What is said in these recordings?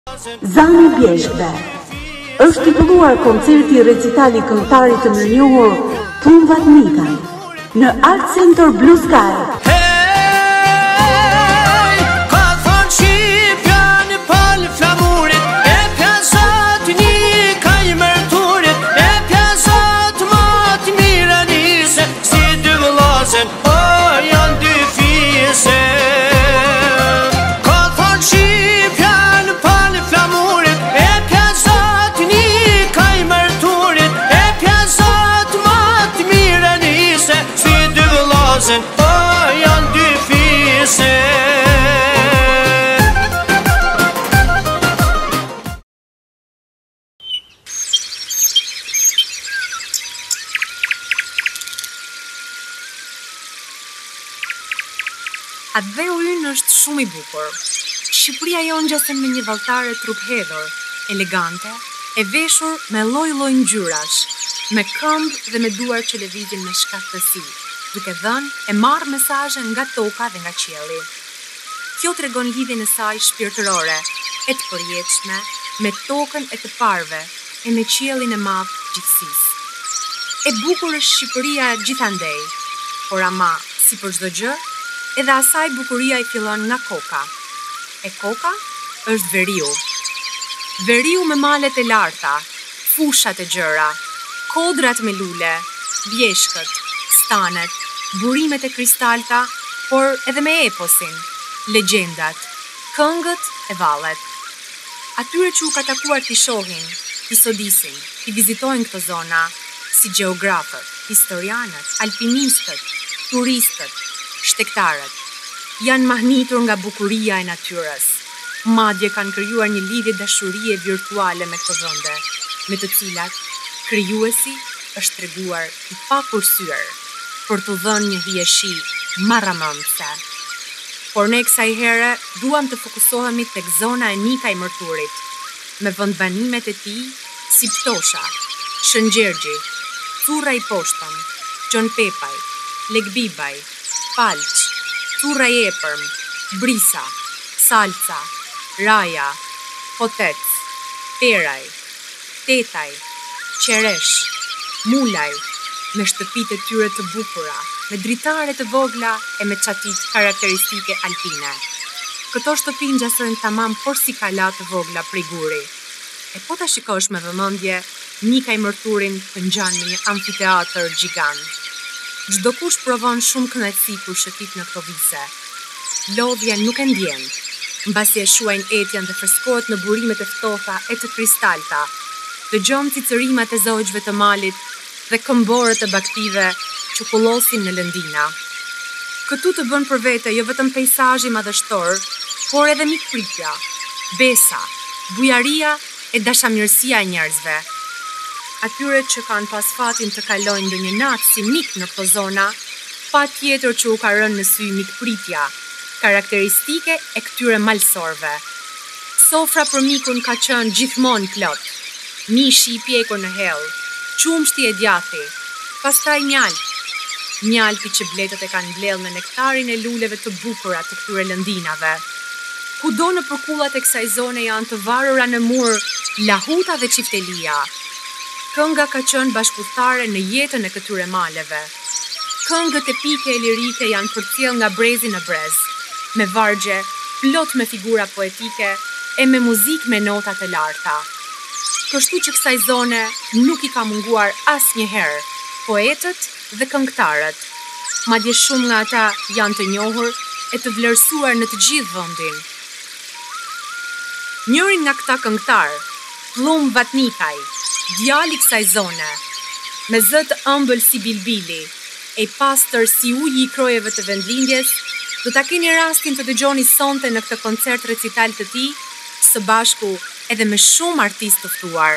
Zani Bjeshkve. Është titulluar koncerti recitali këngëtarit të mirënjohur Thum Vatnikaj në Art Center Blue Sky. Adheu ynë është shumë i bukur. Shqipëria jonë ngjasen me një valltare trup hedhur, elegante, e veshur me lloj-lloj ngjyrash, me këmbë dhe me duar që lëvizin me shkaktësi, duke dhënë e marrë mesazhe nga toka dhe nga qielli. Kjo tregon lidhjen e saj shpirtërore, e të përjetshme, me tokën e të parëve e me qiellin e madh gjithësisë. E bukur është Shqipëria gjithandej, por ama, si për çdo gjë, edhe asaj bukuria i fillon nga koka. E koka është veriu. Veriu me malet e larta, fushat e gjëra, kodrat me lule, bjeshkët, stanet, burimet e kristalta, por edhe me eposin, legjendat, këngët e vallet. Atyre që u ka takuar t'i shohin, t'i sodisin, t'i vizitojnë këto zona, si gjeografët, historianët, alpinistët, turistët, shtektarët, janë mahnitur nga bukuria e natyrës. Madje kanë krijuar një lidhje dashurie virtuale me këto vende, me të cilat krijuesi është treguar i pakursyer për t'u dhënë një hijeshi marramëndse. Por ne kësaj here duam të fokusohemi tek zona e Nika i Mërturit, me vendbanimet e tij si Ptosha, Shëngjergji, Thurra i Poshtëm, Gjon Pepaj, Lekbibaj, Palç, Thurra i Epërm, Brisa, Salca, Raja, Potec, Peraj, Tetaj, Qeresh, Mulaj, me shtëpitë e tyre të bukura, me dritare të vogla e me çatit karakteristike alpine. Këto shtëpi ngjasojnë tamam porsikala të vogla prej guri. E po ta shikosh me vëmendje, Nika i Mërturin të ngjan në një amfiteatër gjigant. Çdo kush provon shumë kënaqësi kur shëtit në këto vise. Lodhja nuk e ndjen, mbasi e shuajnë etjen dhe freskohet në burimet e ftohta e të kristalta. Dëgjon cicërimat e zogjve të malit dhe këmborët e baktive që kullosin në lëndina. Këtu të bën për vete jo vetëm peizazhi madhështor, por edhe mikpritja, besa, bujaria e dashamirësia e njerëzve. Atyre që kanë pas fatin të kalojnë ndonjë natë si mik në këto zona, pa tjetër që u ka rënë në sy mikpritja, karakteristike e këtyre malsorve. Sofra për mikun ka qenë gjithmonë plot, mishi i pjekur në hell, qumshti e djathi, pastaj mjalpi që bletët e kanë mbledhur në nektarin e luleve të bukura të këtyre lëndinave. Kudo në përkullat e kësaj zone janë të varura në mur lahuta dhe çiftelia. Kënga ka qenë bashkëpunëtare në jetën e këtyre maleve. Këngët epike e lirike janë përcjell nga brezi në brez, me vargje, plot me figura poetike e me muzikë me nota të larta. Kështu që kësaj zone nuk i ka munguar asnjëherë poetët dhe këngëtarët. Madje shumë nga ata janë të njohur e të vlerësuar në të gjithë vendin. Njëri nga këta këngëtar, Thum Vatnikaj, djali kësaj zone, me zë të ëmbël si bilbili, e pastër si uji i krojeve të vendlindjes, do ta keni rastin të dëgjoni sonte në këtë koncert recital të tij, së bashku edhe me shumë artistë të ftuar.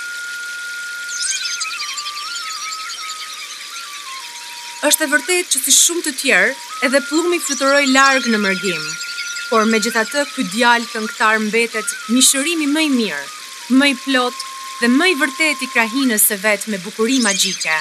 Është e vërtetë që si shumë të tjerë, edhe Plumi fluturoi larg në mërgim, por megjithatë ky djalë këngëtar mbetet mishërimi më i mirë, më i plot dhe më i vërtet i krahinës së vet me bukuri magjike.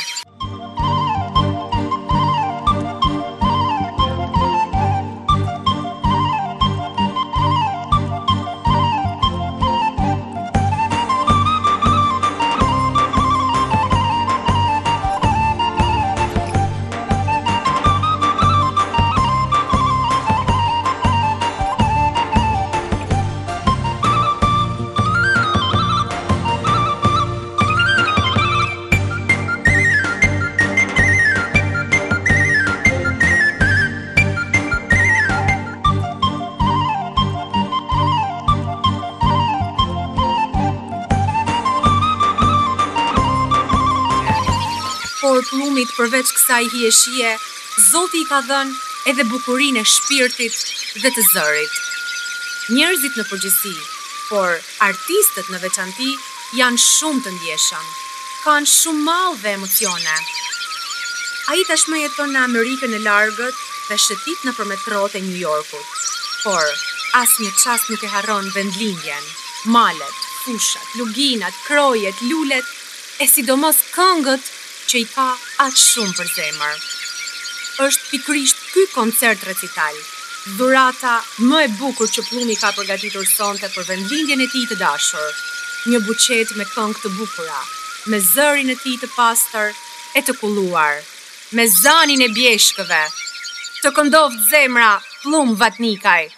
por Plumit përveç kësaj hieshie, Zoti I ka dhënë edhe bukurinë e shpirtit dhe të zërit. Njerëzit në përgjithësi, por artistët në veçanti janë shumë të ndjeshëm, kanë shumë mall dhe emocione. Ai tashmë jeton në Amerikën e Largët dhe shëtit nëpër metrotë e New Yorkut, por asnjë çast nuk e harron vendlindjen, malet, fushat, luginat, krojet, lulet, e sidomos këngët që I ka aq shumë për zemër. Është pikërisht ky koncert recital, dhurata më e bukur që Plumi ka përgatitur sonte për vendlindjen e tij të dashur. Një buqet me këngë të bukura, me zërin e tij të pastër e të kulluar, me zanin e bjeshkëve. Të këndoft zemra Plum Vatnikaj.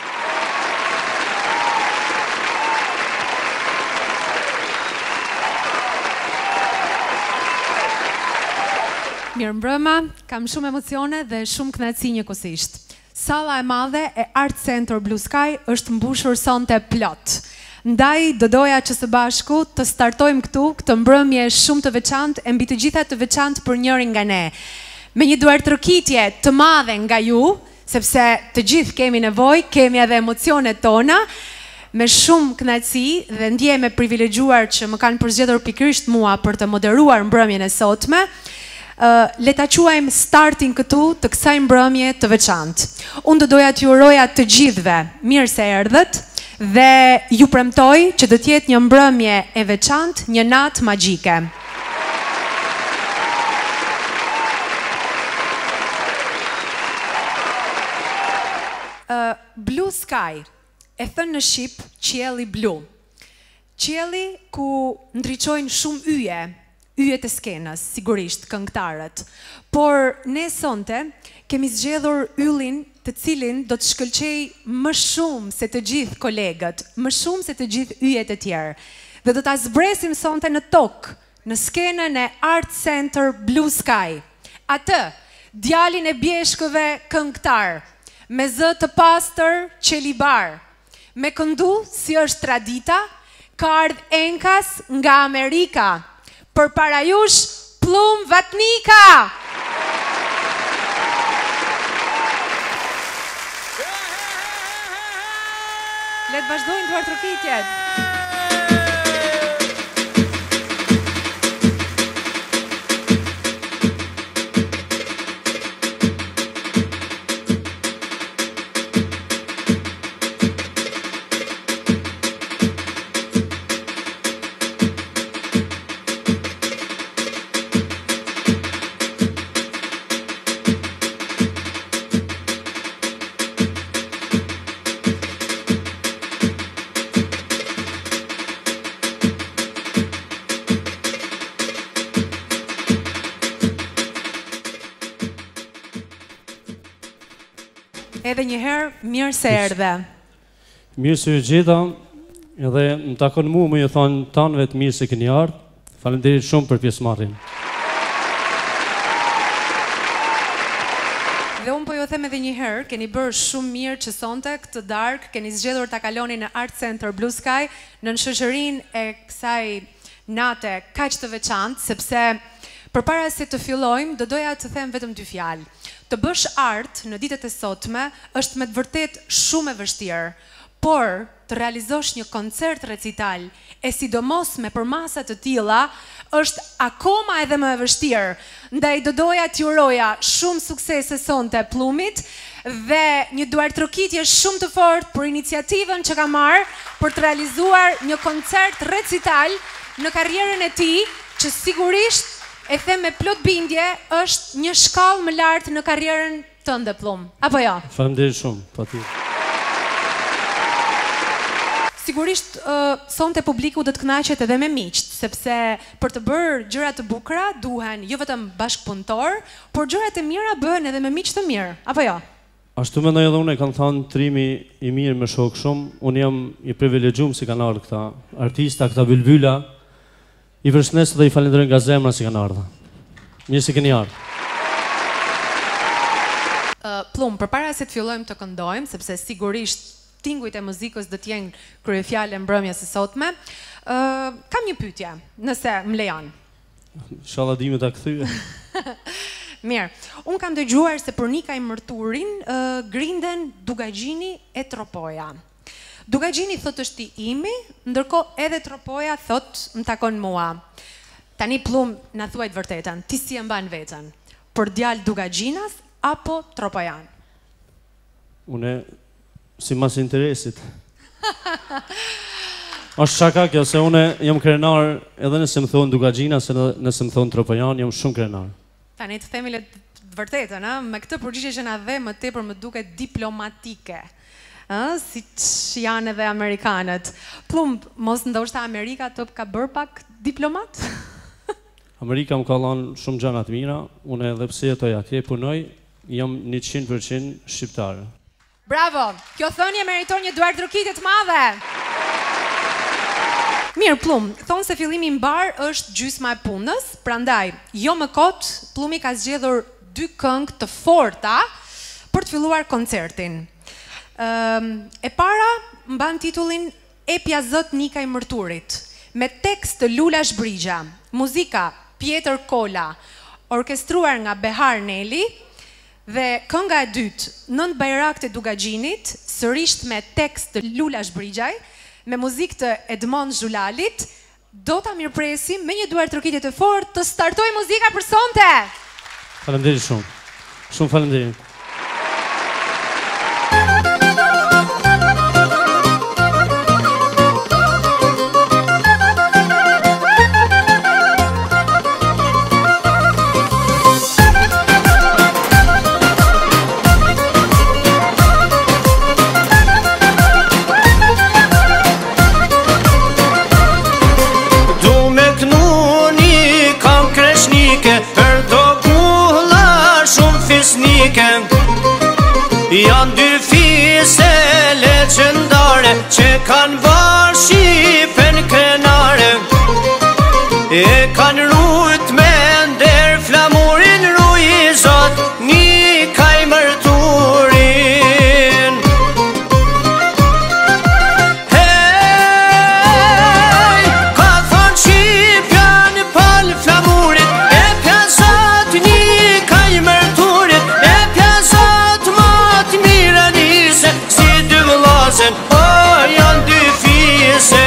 Mirëmbrëma, kam shumë emocione dhe shumë kënaqësi njëkohësisht. Salla e madhe e Art Center Blue Sky është mbushur sonte plot. Ndaj do doja që së bashku të startojmë këtu këtë mbrëmje shumë të veçantë e mbi të gjitha të veçantë për njërin nga ne. Me një duartërkitje të madhe nga ju, sepse të gjithë kemi nevojë, kemi edhe emocionet tona, me shumë kënaqësi dhe ndjehem e privilegjuar që më kanë përzgjedhur pikërisht mua për të moderuar mbrëmjen e sotme. Le ta quajmë startin këtu të kësaj mbrëmje të veçantë. Unë do doja t'ju uroja të gjithëve mirë se erdhët dhe ju premtoj që do t'jetë një mbrëmje e veçantë, një natë magjike. Blue Sky, e thënë në shqip qielli blu. Qielli ku ndriçojnë shumë yjet e skenës, sigurisht, këngëtarët. Por ne sonte kemi zgjedhur yllin të cilin do të shkëlqej më shumë se të gjithë kolegët, më shumë se të gjithë yjet e tjerë. Dhe do ta zbresim sonte në tokë, në skenën e Art Center Blue Sky. Atë, djalin e bjeshkëve këngëtar, me zë të pastër qelibar, me këndu si është tradita, ka ardhur enkas nga Amerika. Për para jush, Plum Vatnika! Le të vazhdojnë duartërkitjet. Edhe njëherë, mirë se erdhe. Mirë se ju gjeta, edhe më takon mu më ju thonë tanëve të mirë se keni ardhë. Faleminderit shumë për pjesëmarrjen. Dhe unë po ju them edhe njëherë, keni bërë shumë mirë që sonte këtë darkë, keni zgjedhur ta kaloni në Art Center Blue Sky, në shoqërinë e kësaj nate kaq të veçantë, sepse përpara se të fillojmë, do doja të them vetëm dy fjalë. Të bësh art në ditët e sotme është me të vërtet shumë e vështirë, por të realizosh një koncert recital e sidomos me përmasa të tilla është akoma edhe më e vështirë. Ndaj do doja t'ju uroja shumë suksese sonte Plumit dhe një duartërkitje shumë të fortë për iniciativën që ka marrë për të realizuar një koncert recital në karrierën e tij, që sigurisht e them me plot bindje, është një shkallë më lartë në karrierën tënde, Plum. Apo jo? Faleminderit shumë, patjetër. Sigurisht, sonte publiku do të kënaqet edhe me miqt, sepse për të bërë gjëra të bukura duhen jo vetëm bashkëpunëtor, por gjërat e mira bëhen edhe me miq të mirë. Apo jo? Ashtu mendoj edhe unë, kanë thënë trimi I mirë me shok shumë. Unë jam I privilegjuar si kanë ardhur këta artista, këta bylbyla. I përshëndes dhe I falenderoj nga zemra si kanë ardhur. Mirë se keni ardhur. Plum, përpara se të fillojmë të këndojmë, sepse sigurisht tingujt e muzikës do të jenë kryefjalë mbrëmjes së sotme, kam një pyetje, nëse më lejon. Inshallah dimi ta kthyej. Mirë, unë kam dëgjuar se për Nikaj Mërturin grinden Dugagjini e Tropoja. Dugagjini thot është i imi, ndërkohë edhe Tropoja thot më takon mua. Tani Plum na thuaj të vërtetën, ti si e mban veten? Për djalë Dugagjinas apo Tropojan? Unë si mas interesit. Është shaka kjo, se unë jam krenar edhe nëse më thonë Dugagjina, se nëse më thonë Tropojan, jam shumë krenar. Tani të themi le të vërtetën, me këtë përgjigje që na dhe më tepër më duket diplomatike. Siç janë edhe amerikanët. Plum, mos ndoshta Amerika ka bërë pak diplomat? Amerika më ka dhënë shumë gjëra të mira, unë edhe pse jetoj atje, punoj, jam 100% shqiptar. Bravo! Kjo thënie meriton një duartërkitje të madhe. Mirë, Plum, thonë se fillimi i mbar është gjysma e punës, prandaj, jo më kot, Plumi ka zgjedhur 2 këngë të forta për të filluar koncertin. E para mban titullin Epja Zot Nikaj Mërturit, me tekst të Lula Shbrigja, muzika Pjetër Kola, orkestruar nga Behar Neli, dhe kënga e dytë, Nën Bajrak të Dugagjinit, sërisht me tekst të Lula Shbrigjaj, me muzikë të Edmond Zhulalit, do ta mirëpresim me një duartërkitje të fortë të startoj muzika për sonte. Faleminderit shumë. Shumë faleminderit. Janë 2 fise legendare që kanë varë Shqipen krenare, e kanë rujt me nder flamurin rujizat Nikaj Mërturin. Hej, ka thonë Shqipjan pal flamurit, e pjazat Nikaj Mërturit, e pjazat miranise, si 2 vëllazen, o janë 2 fise.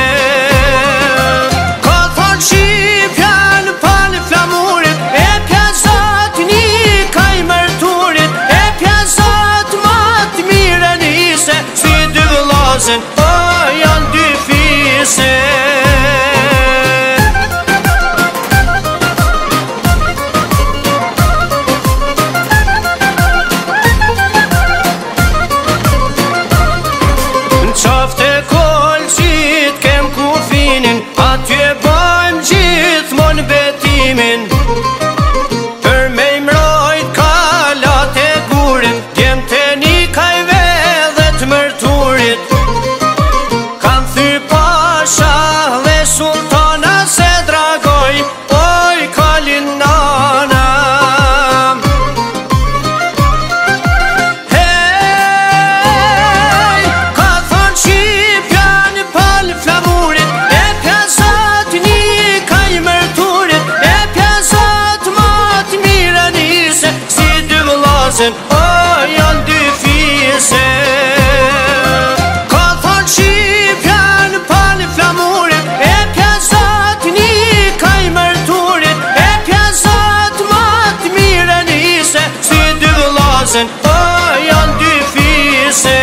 Ka thonë Shqipjan pal flamurit, e pjazat Nikaj Mërturit, e pjazat miranise, si 2 vëllazen, o janë 2 fise. Qafte kolqit kem kufinin, atje bajmë gjithmon betimin. Për me i mrojt kalat e gurin, djem të Nikajve dhe të Mërturit. Kam thy pasha dhe sultana se dragoj, oj kalin nana. O janë 2 fise. Ka thonë Shqipjan pal flamurit, e pjazat Nikaj Mërturit, e pjazat mat miranise, si 2 vëllazen, o janë 2 fise.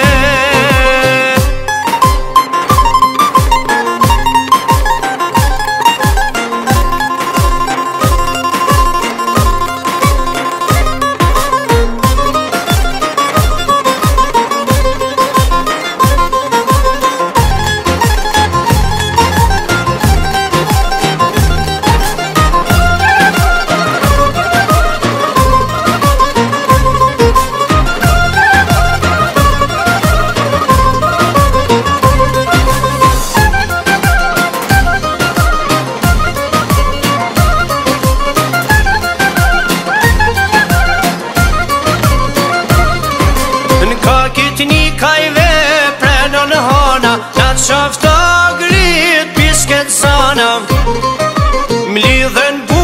Nikajve prenon hana, na qafta grit pisket sana, mlidhen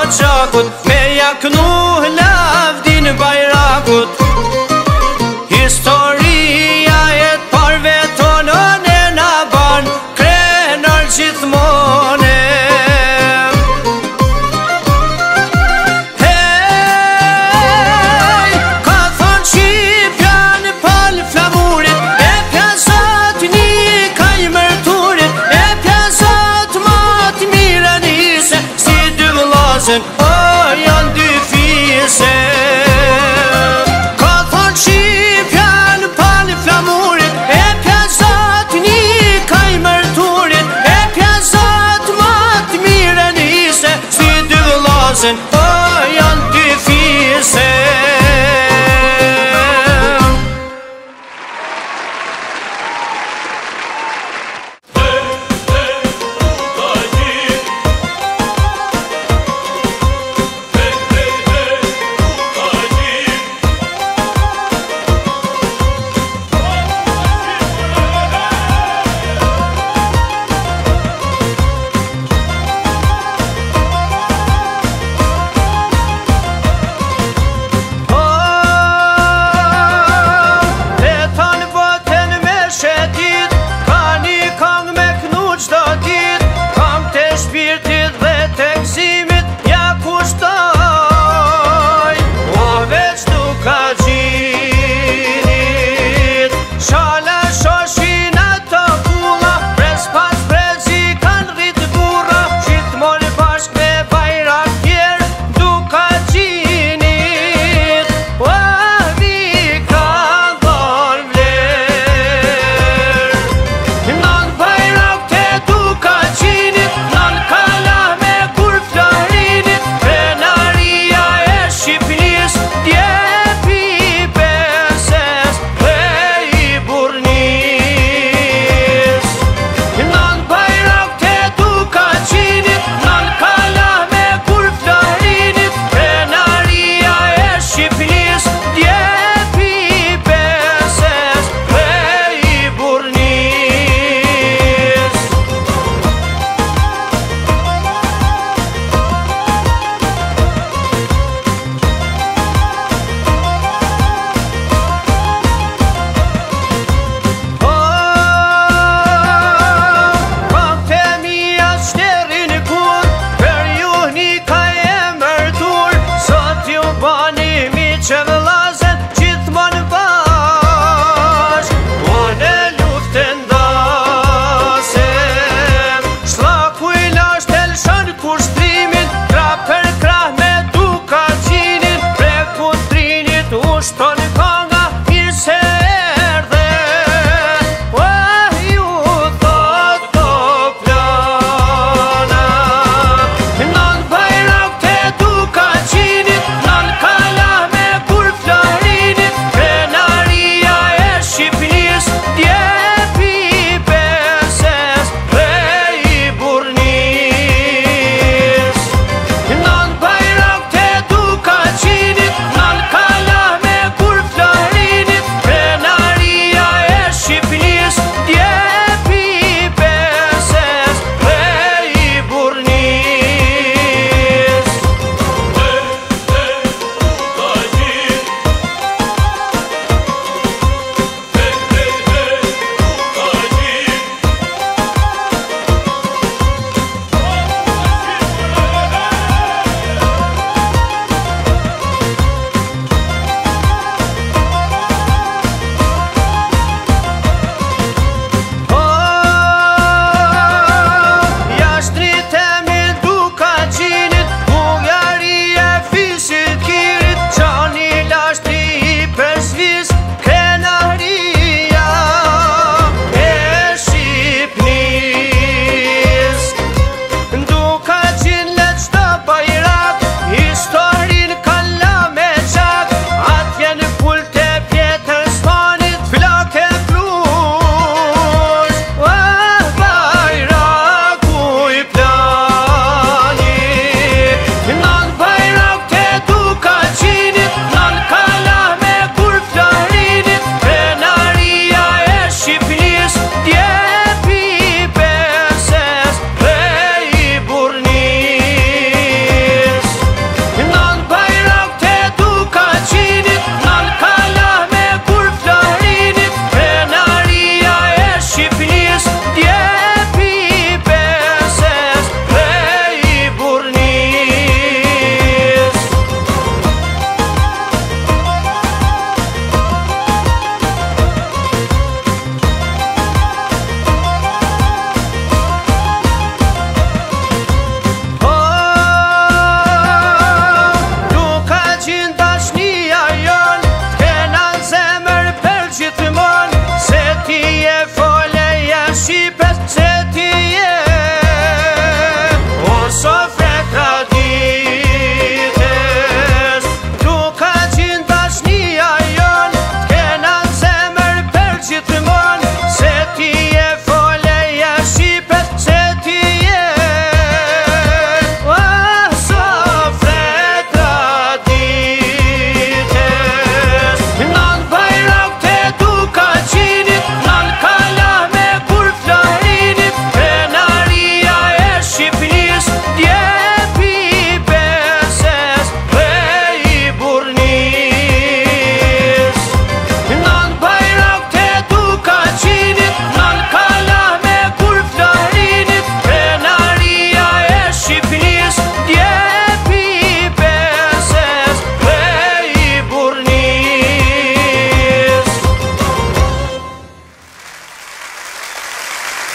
gjakut, me jaknu lavdin bajrakut. Historia e të parve tonën e na ban krenar gjithmone. Hej, ka thonë Shqipja në pal flamurit, e pjazat një kaj mërturit, e pjazat mat mire nise, si dy vëllazën, o janë dy fise. Ka thonë Shqipja në pal flamurit, e pjazat një kaj mërturit, e pjazat mat mire nise, si dy vëllazën, o janë dy fise.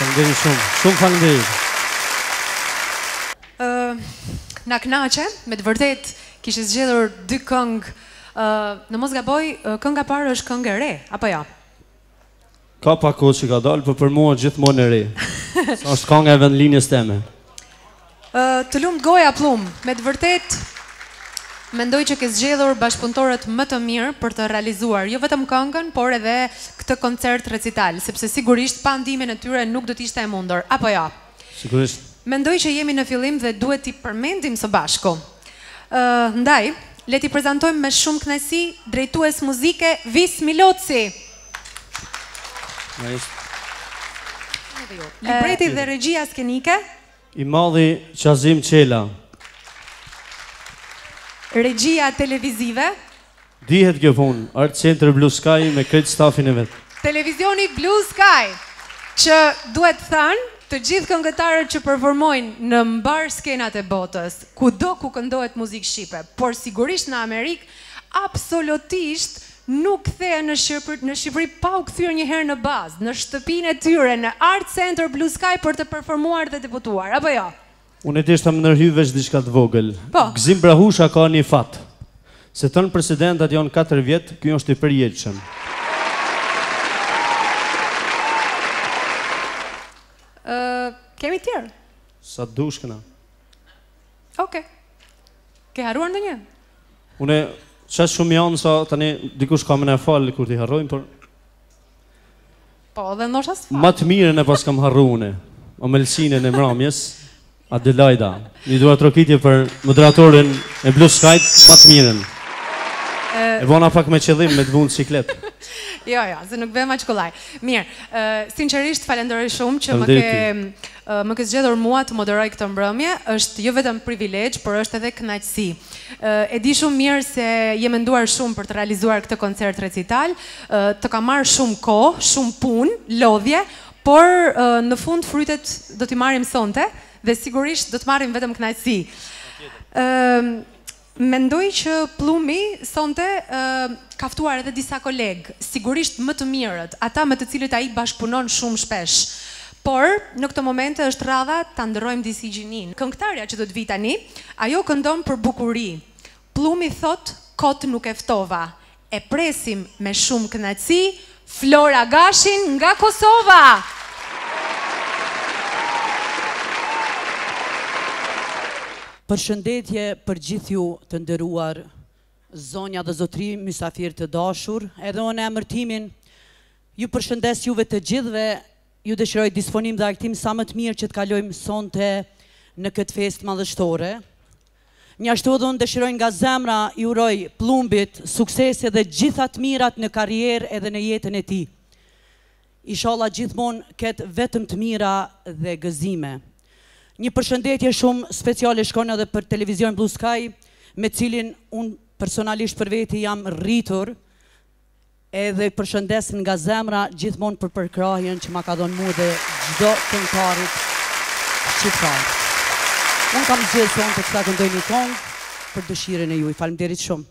Faleminderit shumë. Shumë faleminderit. Na knaqe, me të vërtet kishe zgjedhur dy këngë, në mos gaboj, kënga parë është këngë e re, apo ja? Ka pak kohë që ka dalë, për mua gjithmonë e re. Sa është kënga e vendlinjës teme. Të lumt goja Plum, me të vërtet mendoj që ke zgjedhur bashkëpunëtorët më të mirë për të realizuar jo vetëm këngën, por edhe këtë koncert recital, sepse sigurisht pa ndihmën e tyre nuk do të ishte e mundur, apo ja? Sigurisht. Mendoj që jemi në fillim dhe duhet t'i përmendim së bashku. Ndaj, le t'i prezantojmë me shumë kënaqësi drejtues muzike Vis Miloci. Libreti dhe regjia skenike I madhi Qazim Qela. Regjia televizive Dihet kjo punë, Art Center Blue Sky me krejt stafin e vetë. Televizioni Blue Sky, që duhet thënë të gjithë këngëtarët që performojnë në mbar skenat e botës, kudo ku këndohet muzikë shqipe, por sigurisht në Amerikë, absolutisht nuk kthehen në Shqipëri pa u kthyer një herë në bazë, në shtëpinë e tyre, në Art Center Blue Sky për të performuar dhe debutuar, apo jo? Unë e tishta më nërhyj veç diçka të vogël. Po. Gzim Brahusha ka një fat. Se tënë presidentat janë 4 vjetë, kjo është I përjetshëm. Kemi tjerë? Sa të dush këna. Oke. Ke haruar ndonjë? Une qash shumë janë sa tani dikush ka më në falë kur t'i harrojnë, por Po, dhe ndoshta s'fal. ma të mirën e pas kam harru une. Omelsinën e mramjes, Adelaida. Një duar trokitje për moderatorin e Blue Sky, ma të mirën. E bona pak me qëllim me të vunë ciklet. Jo, se nuk bëhem aq kollaj. Mirë, sinqerisht falenderoj shumë që më ke zgjedhur mua të moderoj këtë mbrëmje. Është jo vetëm privilegj, por është edhe kënaqësi. E di shumë mirë se je menduar shumë për të realizuar këtë koncert recital. Të ka marrë shumë kohë, shumë punë, lodhje, por në fund frytet do t'i marrim sonte dhe sigurisht do të marrim vetëm kënaqësi. Mendoj që Plumi sonte ka ftuar edhe disa kolegë, sigurisht më të mirët, ata me të cilët ai bashkëpunon shumë shpesh. Por në këtë moment është radha ta ndërrojmë disi gjinin. Këngëtarja që do të vi tani, ajo këndon për bukuri. Plumi thot, kot nuk e ftova. E presim me shumë kënaqësi Flora Gashin nga Kosova. Përshëndetje për gjithë ju të nderuar zonja dhe zotri, mysafirë të dashur, edhe unë emërtimin ju përshëndes juve të gjithëve, ju dëshiroj disponim dhe aktim sa më të mirë që të kalojmë sonte në këtë fest madhështore. Njashtu edhe unë dëshiroj nga zemra ju uroj Plumbit, suksese dhe gjitha të mirat në karrierë edhe në jetën e tij. Inshallah gjithmonë ketë vetëm të mira dhe gëzime. Një përshëndetje shumë speciale shkon edhe për televizion Blue Sky, me cilin unë personalisht për veti jam rritur, edhe përshëndes nga zemra gjithmonë për përkrahjen që ma ka dhënë mua dhe çdo këngëtarit shqiptar. Unë kam zgjedhur sonte të ta këndoj një këngë për dëshirën e juaj. Faleminderit shumë.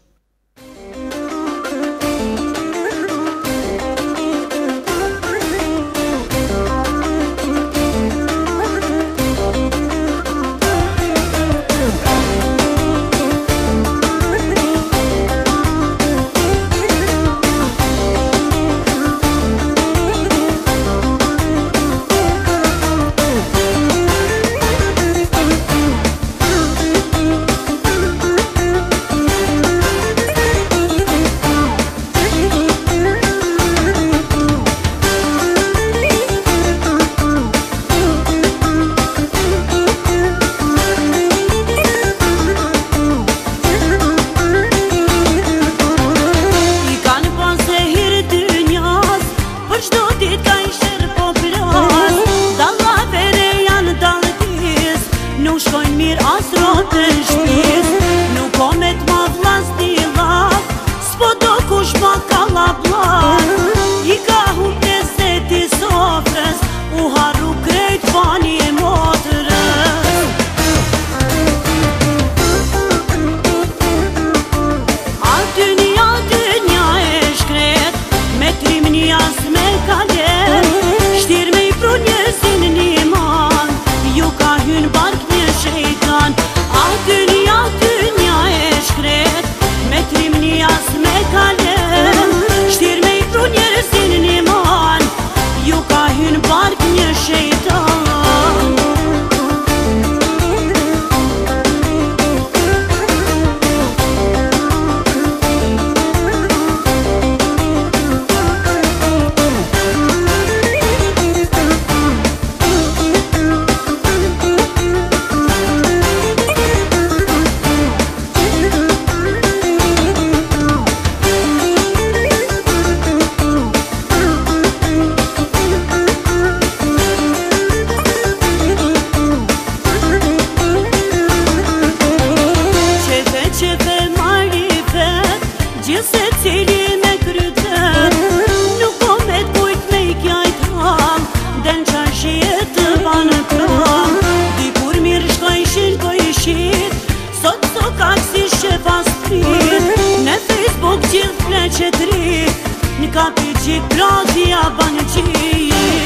gjit bratia banë gjit.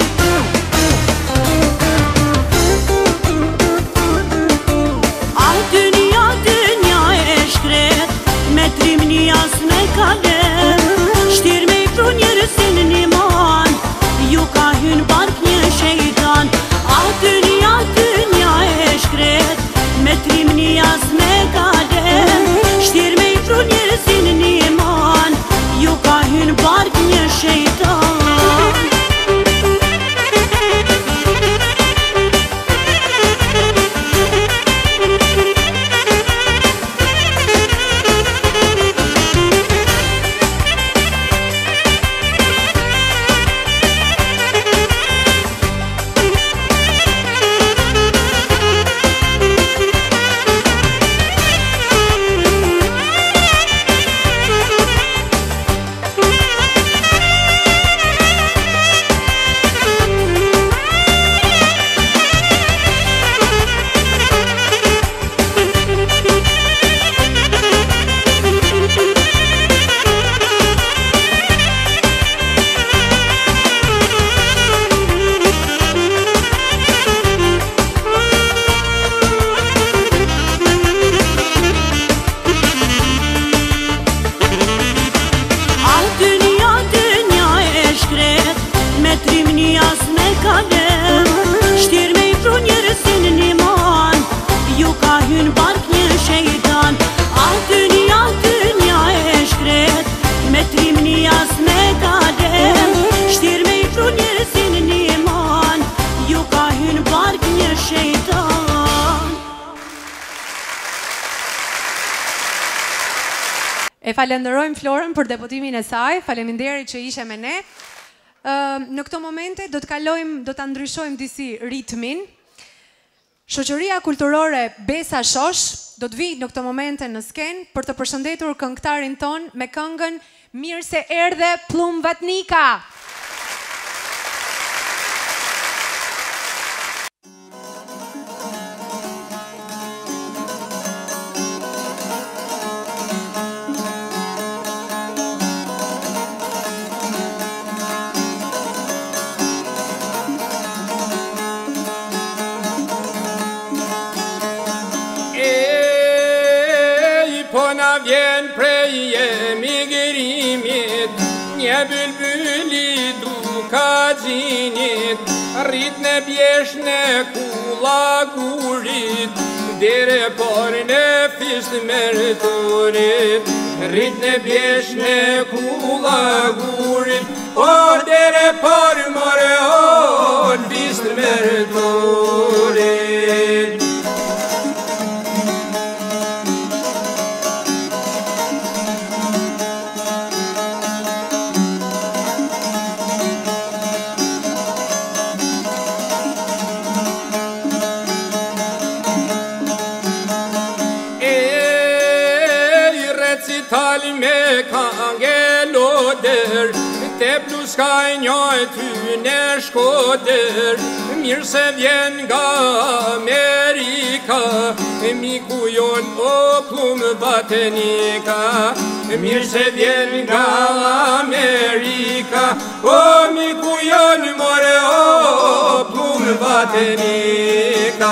A dynja e shkret, me trimni as me kalet, shtir me i pru njërësin një man, ju ka hyn bark një shejtan. A dynja e shkret, me trimni as me kalet, shtir me i pru njërësin një man, ju ka hyn bark një shejtan. E falenderojmë Florën për deputimin e saj, faleminderit që ishe me ne. Në këto momente do të ndryshojmë disi ritmin. Shoqëria kulturore Besa Shosh do të vi në këto momente në skenë për të përshëndetur këngëtarin ton me këngën Mirë se erdhe Plum Vatnika. Vjen prej emigrimit, një bylbyli duka gjinit, rrit në bjesh në kula gurit, dere por në fisht mërturit. Rrit në bjesh në kula gurit, o dere por more o në fisht mërturit. Recital me kange loder, te pluskaj njoj ty në shkoder. Mirë se vjen nga Amerika, miku jon o Plum Vatnika. Mirë se vjen nga Amerika, o miku jon more o Plum Vatnika.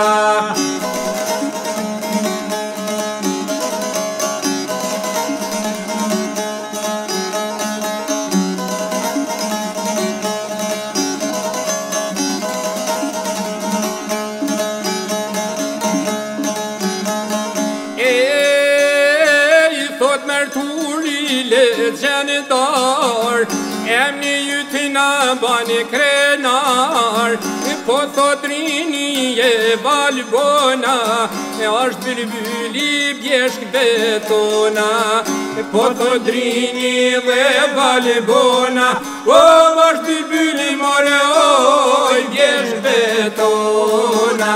Gjendar, emni jutina bani krenar, po thot rini e valbona, është bylbyli bjeshk betona. Po thot rini e valbona, o është bylbyli more o bjeshk betona.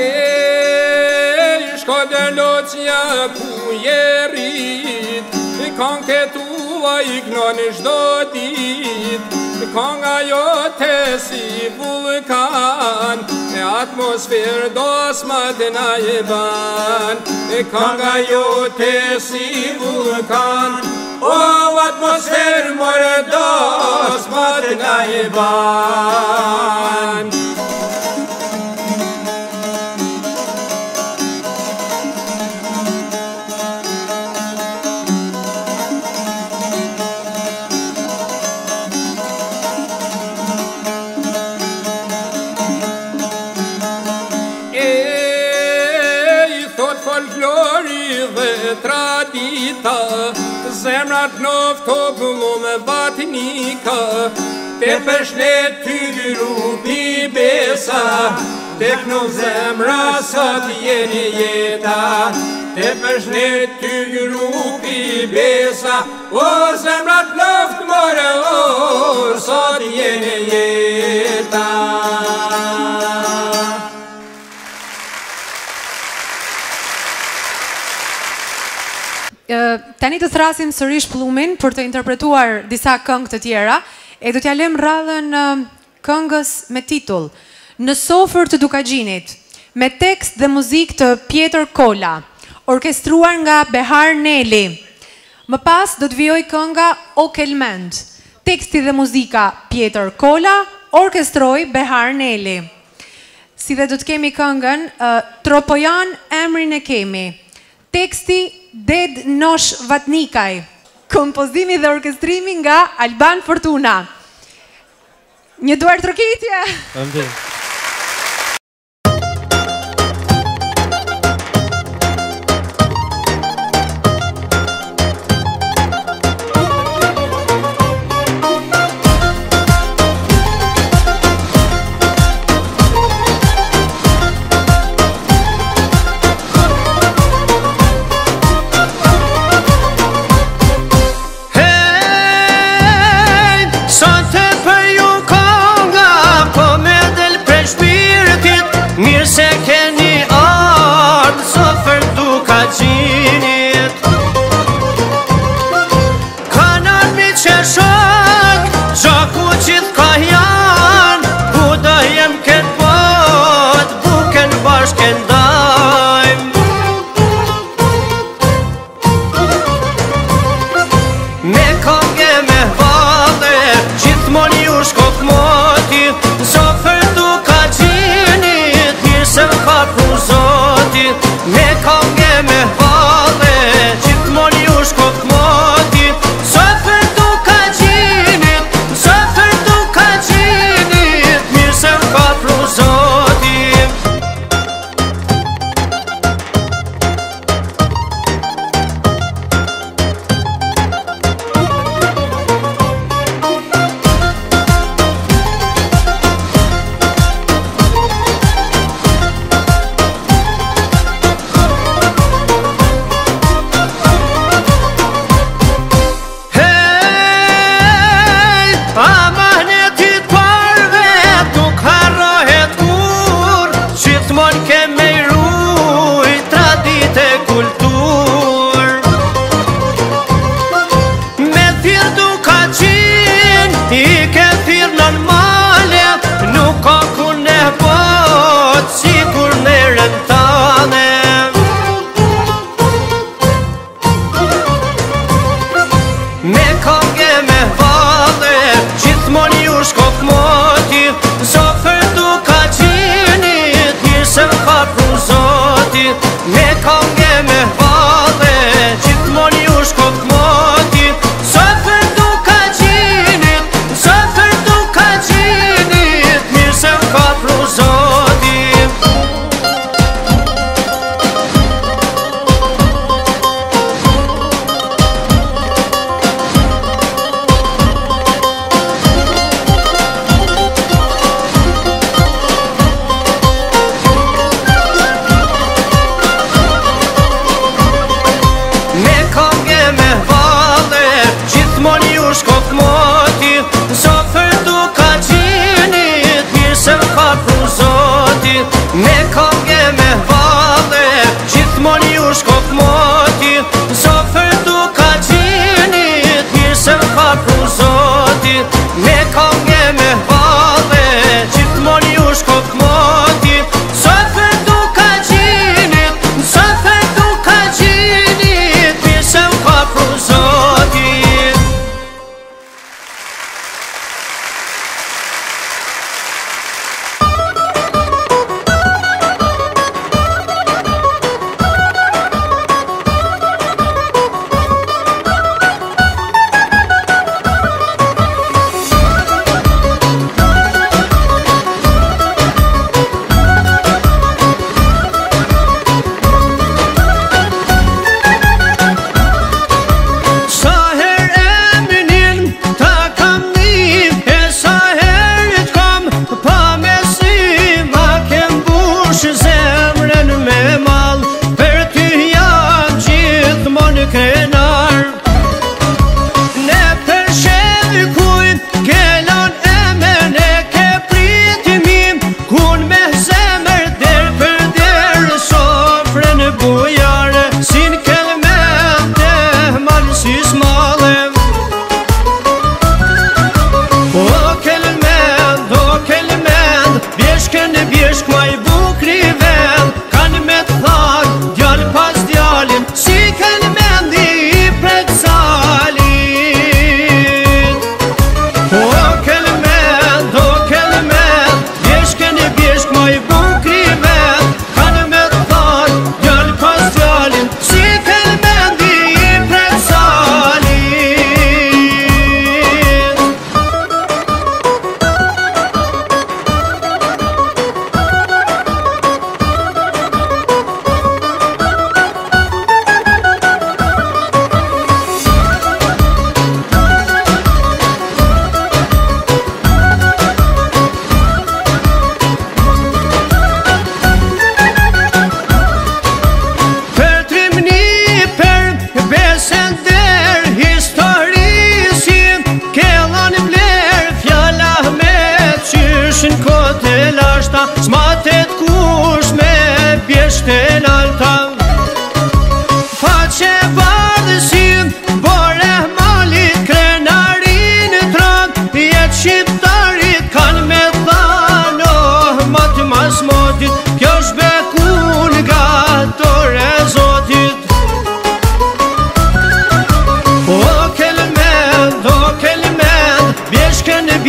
Ku je rrit, Këngë tua i knoni çdo ditë, kënga jote si vulkan, e atmosferë dosmat na e ban. Kënga jote si vulkan, o atmosferë more dosmat na e ban. Folklori dhe tradita, zemrat nof topullu me batnika, te përshlet ty grupi besa, tek në zemra sot jeni jeta, te përshlet ty grupi besa, o zemrat nof more, o sot jeni jeta. Tani të thrasim sërish Pllumin për të interpretuar disa këngë të tjera, e do t'ja lëm radhën këngës me titull Në sofër të Dukagjinit, me tekst dhe muzikë të Pjetër Kola, orkestruar nga Behar Neli. Më pas do të vijoj kënga O Kelmend, teksti dhe muzika Pjetër Kola, orkestroi Behar Neli. Si dhe do të kemi këngën Tropojan emrin e kemi, teksti Ded Nosh Vatnikaj, kompozimi dhe orkestrimi nga Alban Fortuna. Një duar trokitje! Sante për ju konga, po me del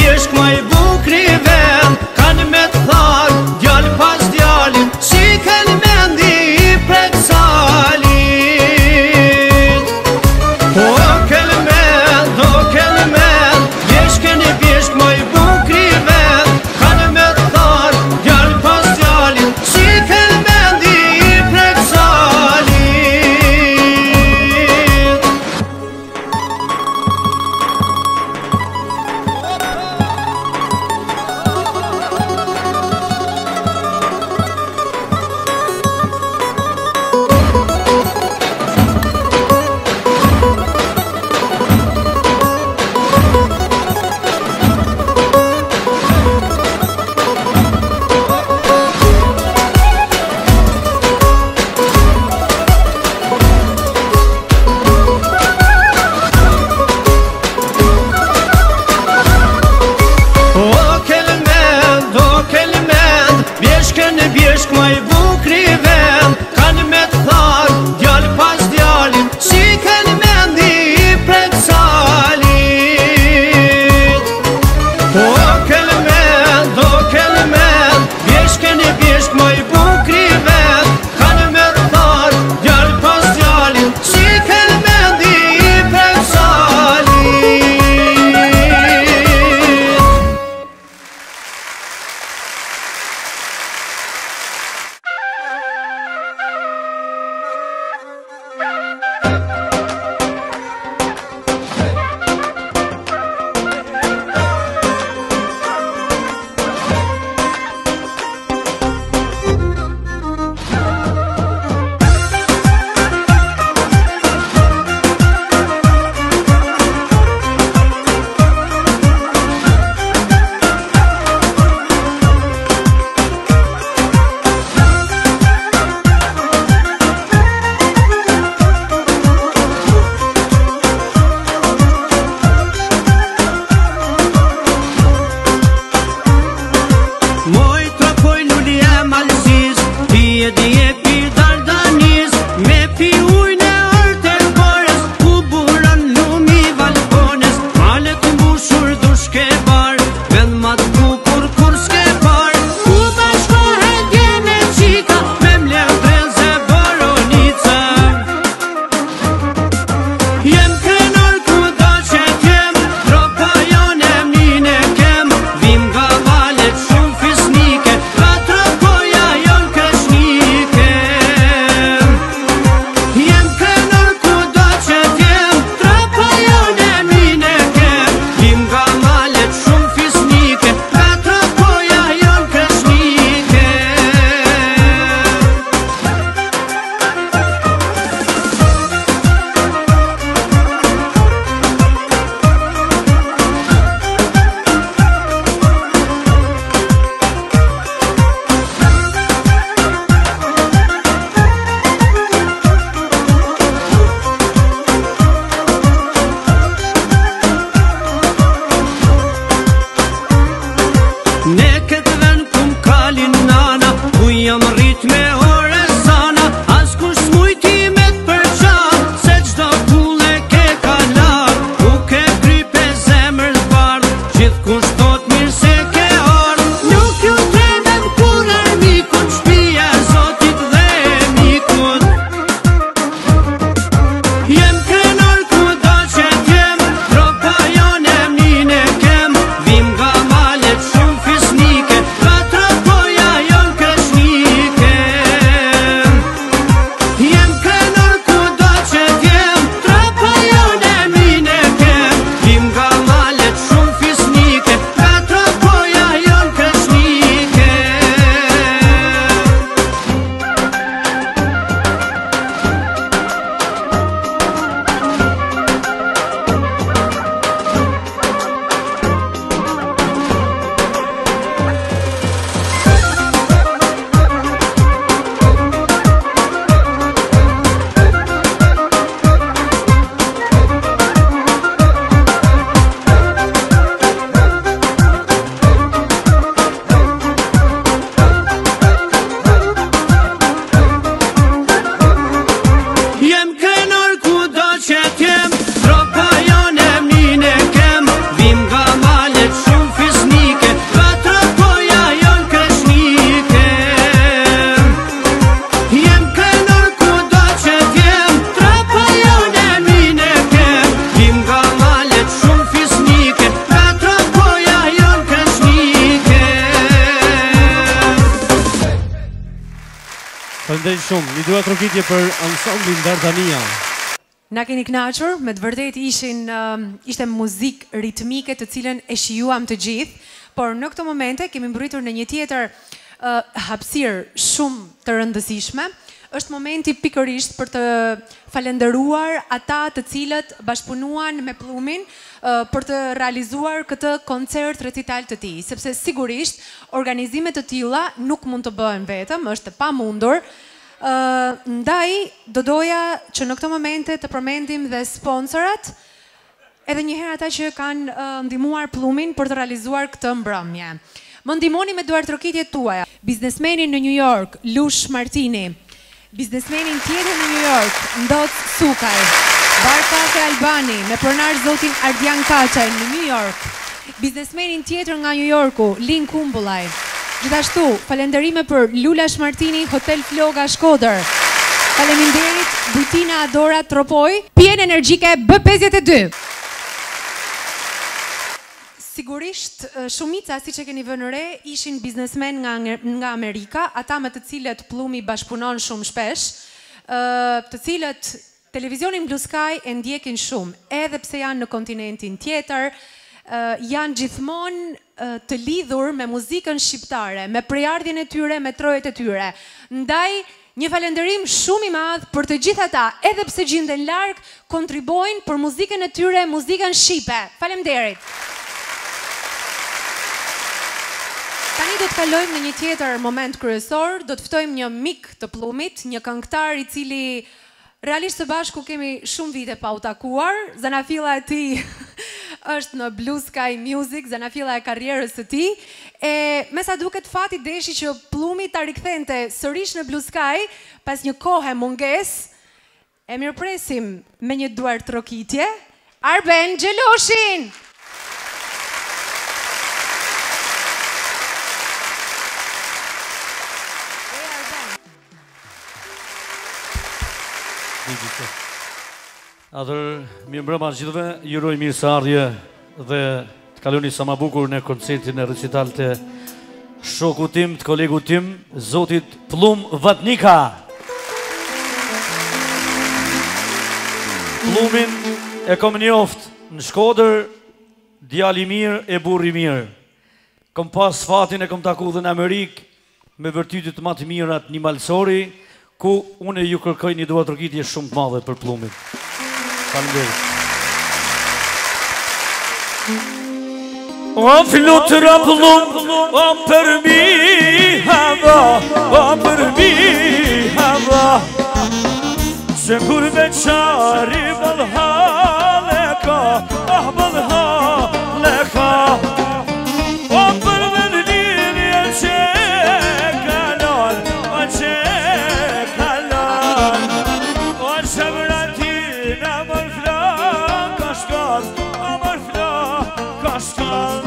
bishk ma i bukri ven, kanë me të tharë, djall pas djalin, si kelmendi i preksalit. O kelmen, jeshken i bishk ma i bukri ven, kanë me të tharë, djall pas djalin, si kelmendi i preksalit. Faleminderit shumë. Një dua trokitje për ansamblin Dardania. Na keni kënaqur, me të vërtetë ishte muzikë ritmike të cilën e shijuam të gjithë, por në këto momente kemi mbritur në një tjetër hapësirë shumë të rëndësishme. Është momenti pikërisht për të falenderuar ata të cilët bashkëpunuan me Pllumin për të realizuar këtë koncert recital të tij, sepse sigurisht organizime të tilla nuk mund të bëhen vetëm, është e pamundur. Ndaj do doja që në këto momente të përmendim dhe sponsorat, edhe njëherë ata që kanë ndihmuar Pllumin për të realizuar këtë mbrëmje. Më ndihmoni me duar trokitjet tuaja. Biznesmenin në New York, Lush Martini. Biznesmenin tjetër në New York, Ndot Sukaj. Bar Cafe Albani, me pronar zotin Ardian Kaçaj në New York. Biznesmenin tjetër nga New Yorku, Lin Kumbullaj. Gjithashtu, falenderime për Lulash Martini, Hotel Floga Shkodër. Faleminderit Bujtina Adora Tropoj, Pjen Energjike B52. Sigurisht, shumica, si që keni vënë re, ishin biznesmen nga Amerika, ata me të cilët Pllumi bashkëpunon shumë shpesh, të cilët televizionin Blue Sky e ndjekin shumë, edhe pse janë në kontinentin tjetër, janë gjithmonë të lidhur me muzikën shqiptare, me prejardhjen e tyre, me trojet e tyre. Ndaj, një falenderim shumë i madh për të gjithë ata, edhe pse gjenden larg, kontribojnë për muzikën e tyre, muzikën shqipe. Faleminderit. Tani do të kalojmë në një tjetër moment kryesor, do të ftojmë një mik të Pllumit, një këngëtar i cili realisht së bashku kemi shumë vite pa u takuar. Zanafilla e tij është në Blue Sky Music, zanafilla e karrierës së tij. E me sa duket fati deshi që Pllumi ta rikthente sërish në Blue Sky pas një kohe mungesë. E mirëpresim me një duar trokitje Arben Xheloshin. Atër, mirë mbrëma gjithëve, juroj mirë së ardhje dhe të kaloni sa ma bukur në koncertin e recital të shoku tim, të kolegu tim, zotit Pllum Vatnika. Pllumin e kom njoft në Shkodër, djali mirë e burri mirë. Kom pas fatin e kom taku dhe në Amerikë, me vërtytit më të mirat një malsori, ku unë ju kërkoj një dua trokitje shumë të madhe për Pllumin. Faleminderit. O flutura Pllum, o për mi hava, o për mi hava, se kur veçari bëllhale ka, ah bëllhale ka, o për vendinje që kalon, o që kalon, o që vratina mër flak ka shkall, o mër flak ka shkall.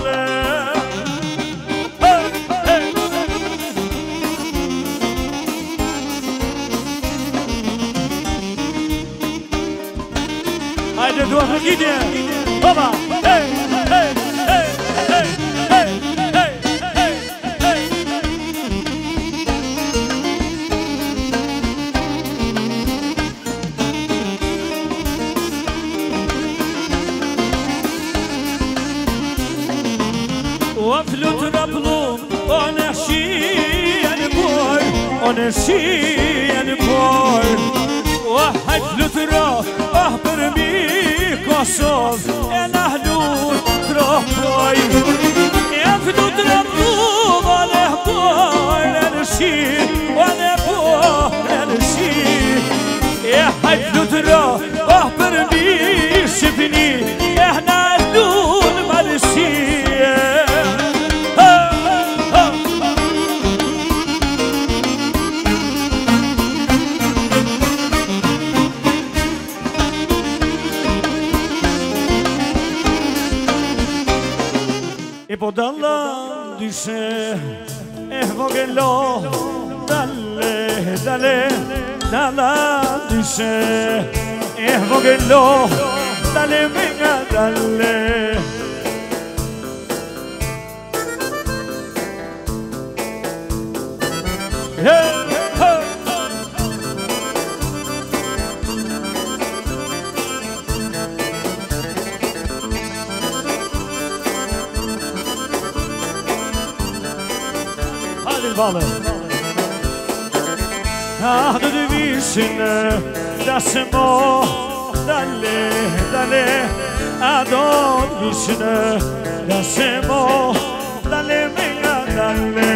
Hajde duar trokitje, opa, hej, hej, hej, hej, hej, hej, hej, hej. O flutura Pllum, o në shien bor, o në shien bor, o hajt flutura, ah për mi Kosovë e nahlur tropoj, e flutura Pllum, o në bor e në shi, o në bor e në shi, e hajt flutura, ah për mi Shqipni, e nahlur ma në shi. E po dalla dyshe, e vogëlo, dalle, dalle, dalla dyshe, e vogëlo, dalle me nga dalle. Hey, hey, Emil Valle. Ah, du vishin da se mo dalle dalle adon vishin da se mo dalle menga dalle.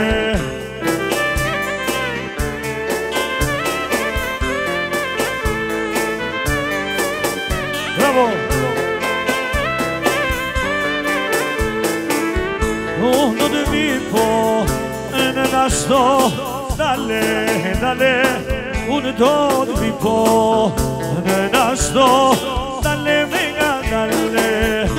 Bravo. Uno du vi på en nasto dalle dalle uno do vi po en nasto dalle venga dalle.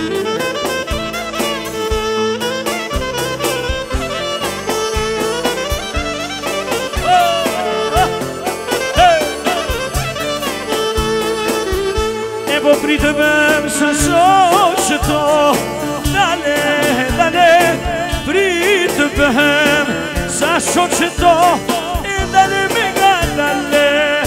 E po pritëm se shoqëto dalle dalle pritëm sa shoqëto e dalle menga dalle.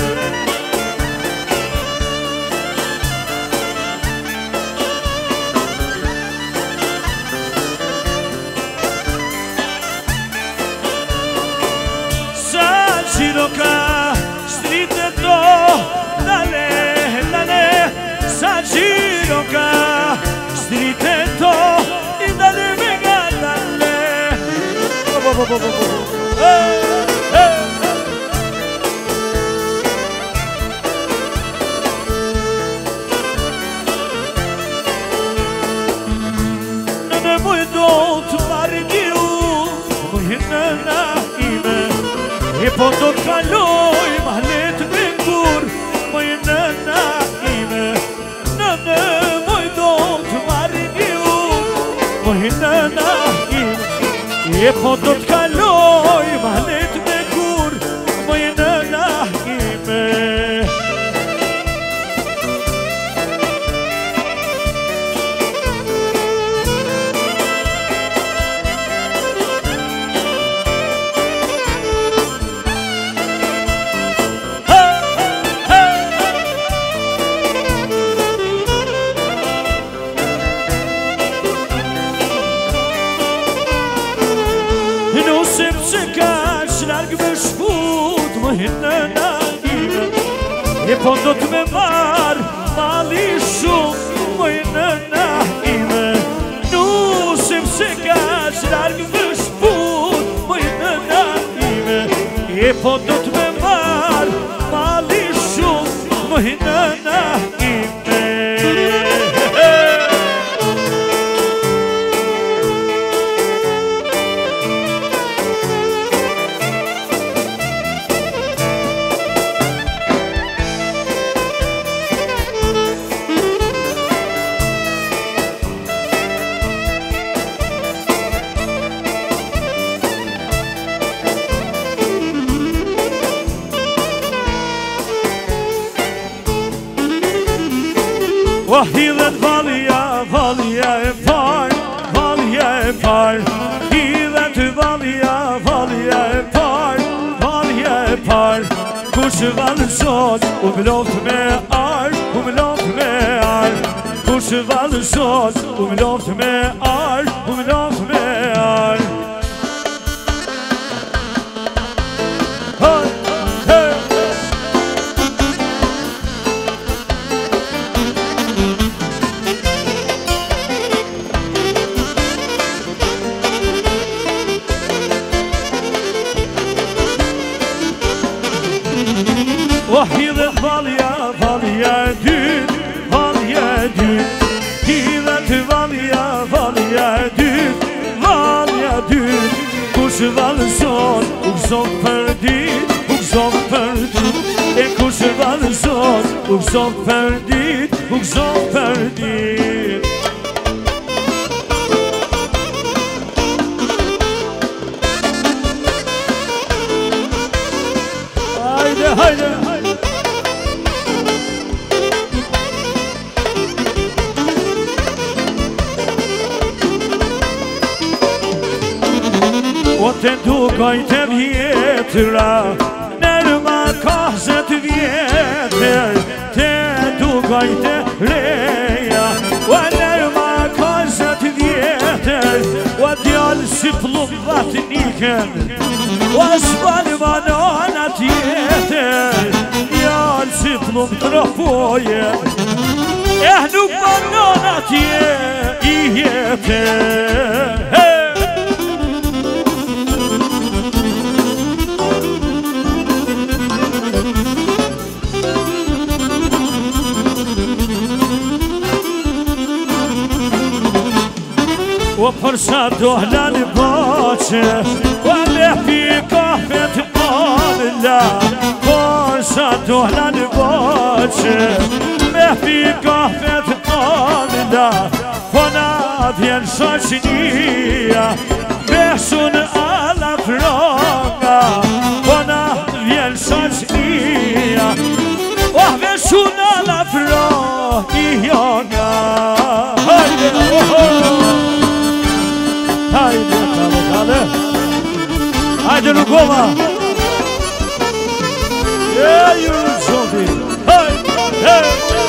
Sa giro ka strite to dalle dalle sa giro ka strite to e dalle menga dalle. Nënë muj do të marrë një mujë nëna ime e po do të kaloj malet me ngur mujë nëna ime. Nënë muj do të marrë një mujë nëna ime e po do të kaloj malet me ngur mujë nëna ime. Nëna ime e po do të me marë mali shumë mojë nëna ime. Nusim se ka largë më shput mojë nëna ime e po do të me marë mali shumë mojë nëna ime. Hidhet valja, valja e par, valja e par. Hidhet valja, valja e par, valja e par. Kush valësot, u mloft me ar, u mloft me ar. Kush valësot, u mloft me ar, u mloft me ar. Hidhet valja, valja e dyt, valja e dyt. Hidhet valja, valja e dyt, valja e dyt. Kush valëson, u gëzon për dit, u gëzon për dit. E kush valëson, u gëzon për dit, u gëzon për dit. Hajde, hajde, hajde. O të dukoj të vjetëra, nërë ma kahzët vjetër, të dukoj të reja. O nërë ma kahzët vjetëra, tjetër O djallë si plum vatniken O s'bal banana tjetër Djallë si plum tropoje Nuk banana tje I jetër O përsa dohla në bache O me pi kafe të mëlla Përsa dohla në bache Me pi kafe të mëlla Po na vjen shoqënia Beshun alla fronga Po na vjen shoqënia O beshun alla fronga Hajde, Hajde, kale Hajde, Lugova Ju në zoti Hajde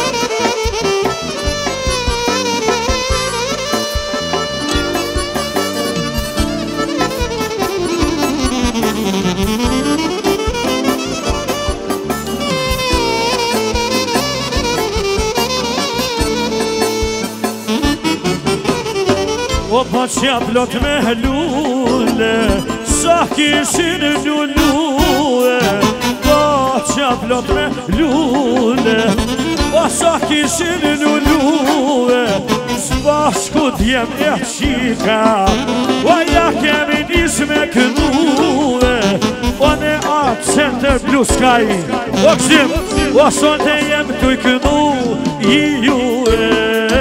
O po qja plot me lule Sa kishin lulue Po qja plot me lule O sa kishin lulue S'bashku djem e qika O ja kemi nis me kënue O ne atë Center Blue Sky O këzim O sonte jem t'u i kënu I jure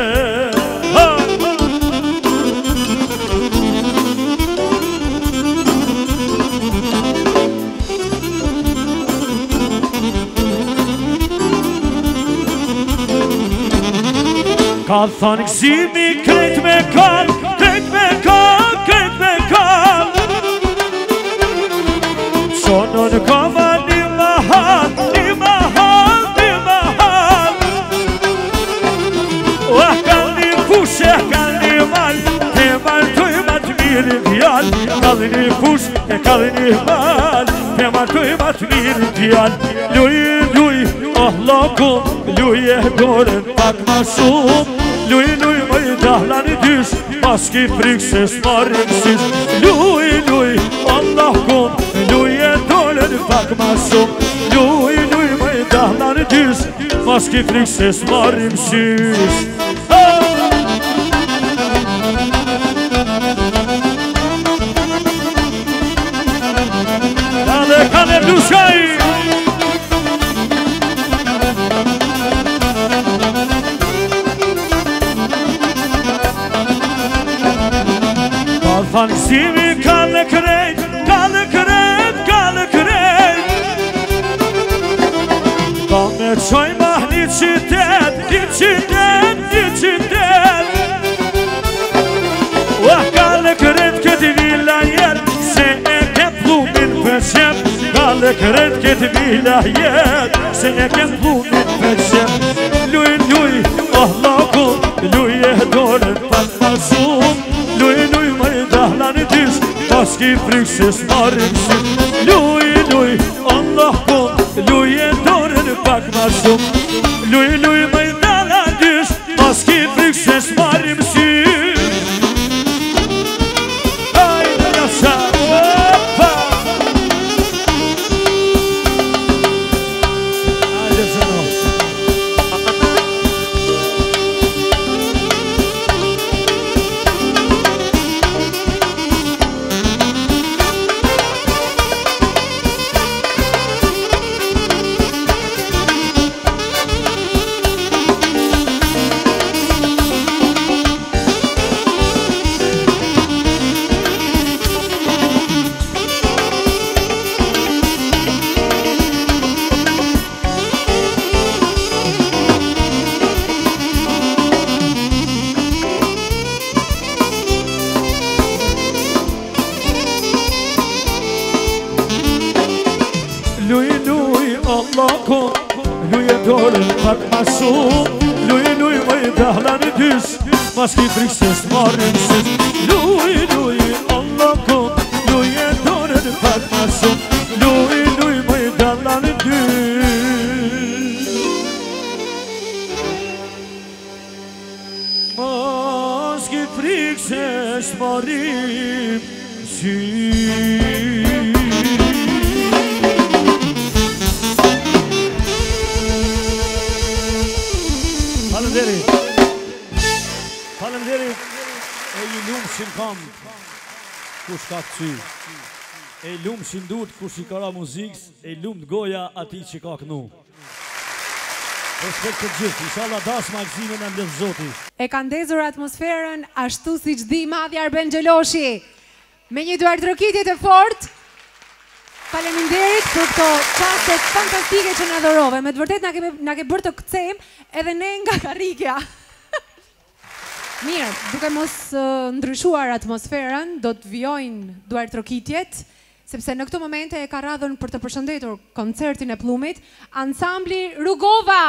Ka thonë këzimi krejt me kanë, krejt me kanë, krejt me kanë Qonë në koma një mahal, një mahal, një mahal O kanë një fush e kanë një mal, e martoj ma të mirë djall Kanë një fush e kanë një mal, e martoj ma të mirë djall Luj, luj, oh lakum, luj e dorën pak ma shumë Luj, luj, mëj dahla një dysh Pas ki frikë se s'marim sysh Luj, luj, Allah kum Luj e dolën pak ma shumë Luj, luj, mëj dahla një dysh Pas ki frikë se s'marim sysh Kane Blue Sky Thanë kësimi kallë krejt, kallë krejt, kallë krejt Ka me qoj mah një qitet, një qitet, një qitet O kallë krejt këtë vila jet, se e ke plumin për qep Kallë krejt këtë vila jet, se e ke plumin për qep Luj, luj, oh lakum, luj e dorën pak ma shumë Luj, luj, mëj dahla një dysh Pas ki frikë se s'marim sysh Luj, luj, Allah kum Luj e dorën pak ma shumë Luj, luj, mëj dahla një dysh Pas ki frikë se s'marim sysh Hajde në qa Hajde zëno Luj, luj, Allah kum Luj e dorën pak ma shumë Luj, luj, mëj dahla një dysh s'pas ki frikë se s'marim sus. Luj, luj, Allah kom, luj e donën pak ma shumë. Luj, luj, më i dallan e dy. Mas ki frikë se s'marim sus. Falemderit, e i lumë që në kam, kush ka këcy, e i lumë që ndut, kush i kara muzikës, e i lumë të goja ati që ka kënu. Respekt të gjithë, inshallah das magazine në mbledh Zoti. E ka ndezur atmosferën ashtu si që di madhi Arben Gjeloshi. Me një duartrokitje të fort, faleminderit për këto qastet fantastike që në adhorove. Me të vërtet na ke bërë të këcem edhe ne nga karrikja. Mirë, duke mos ndryshuar atmosferën, do të vjojnë duartrokitjet, sepse në këto momente e ka radhën për të përshëndetur koncertin e Pllumit, ansambli Rugova.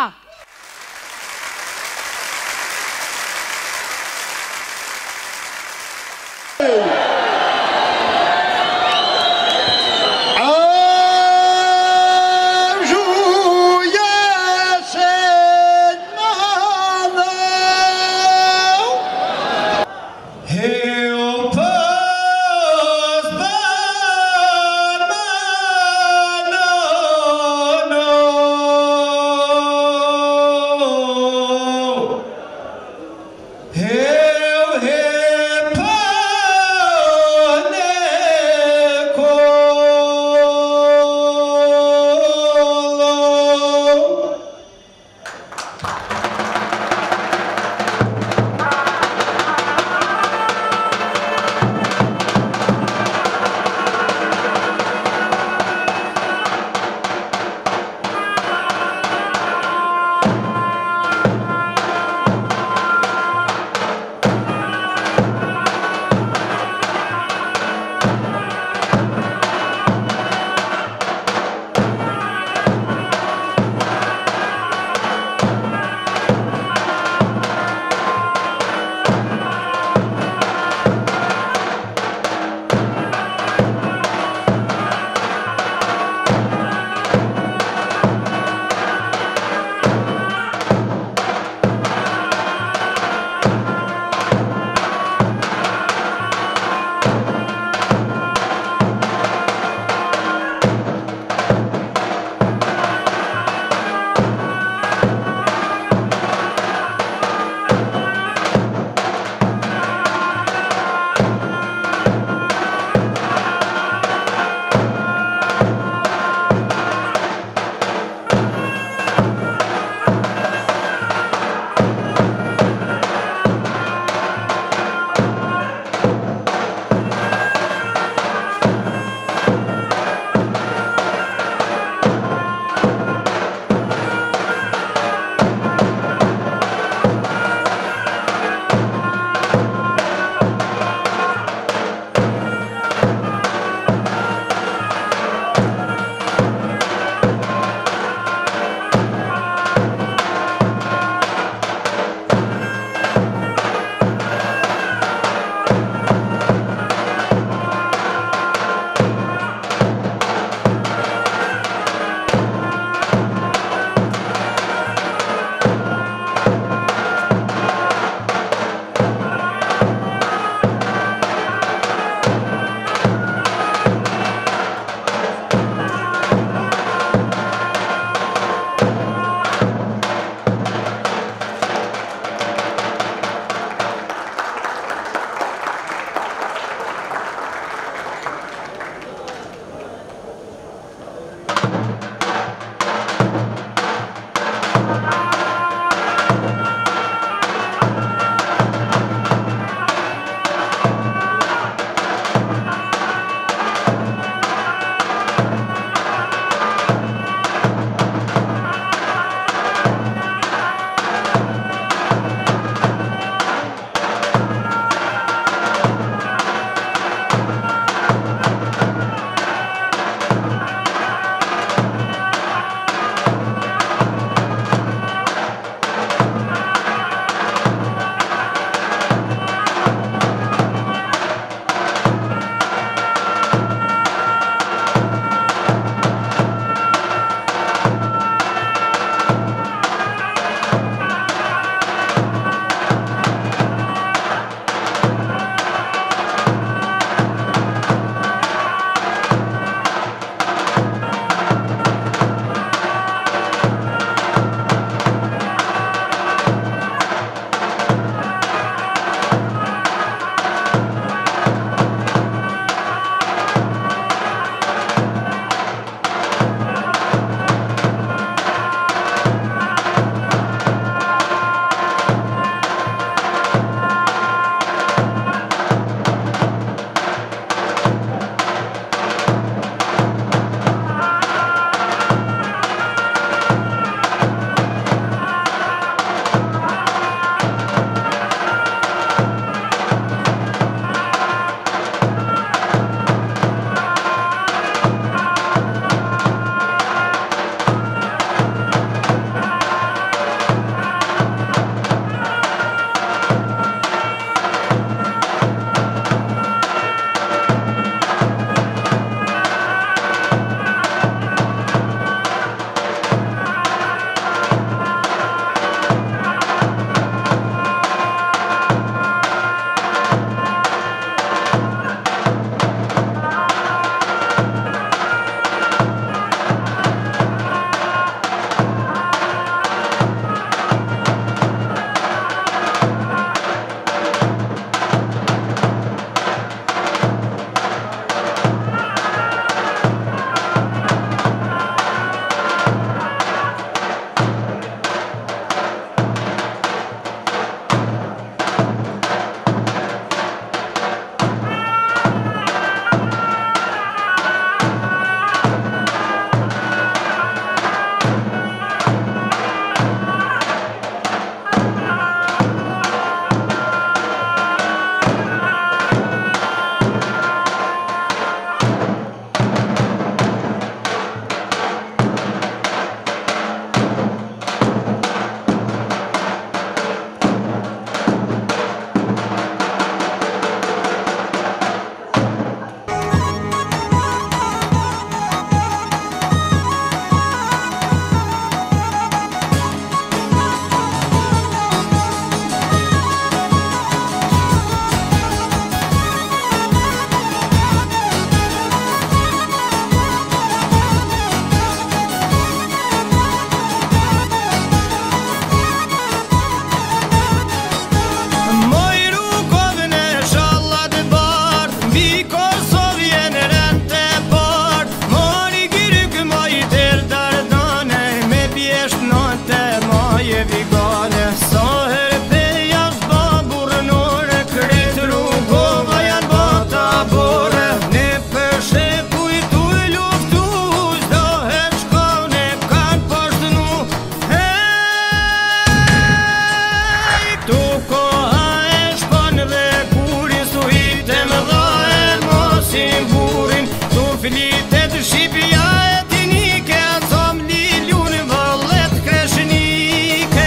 shpin burin, tu flitet Shqipja etnike, som liljun vëllet kreshnike.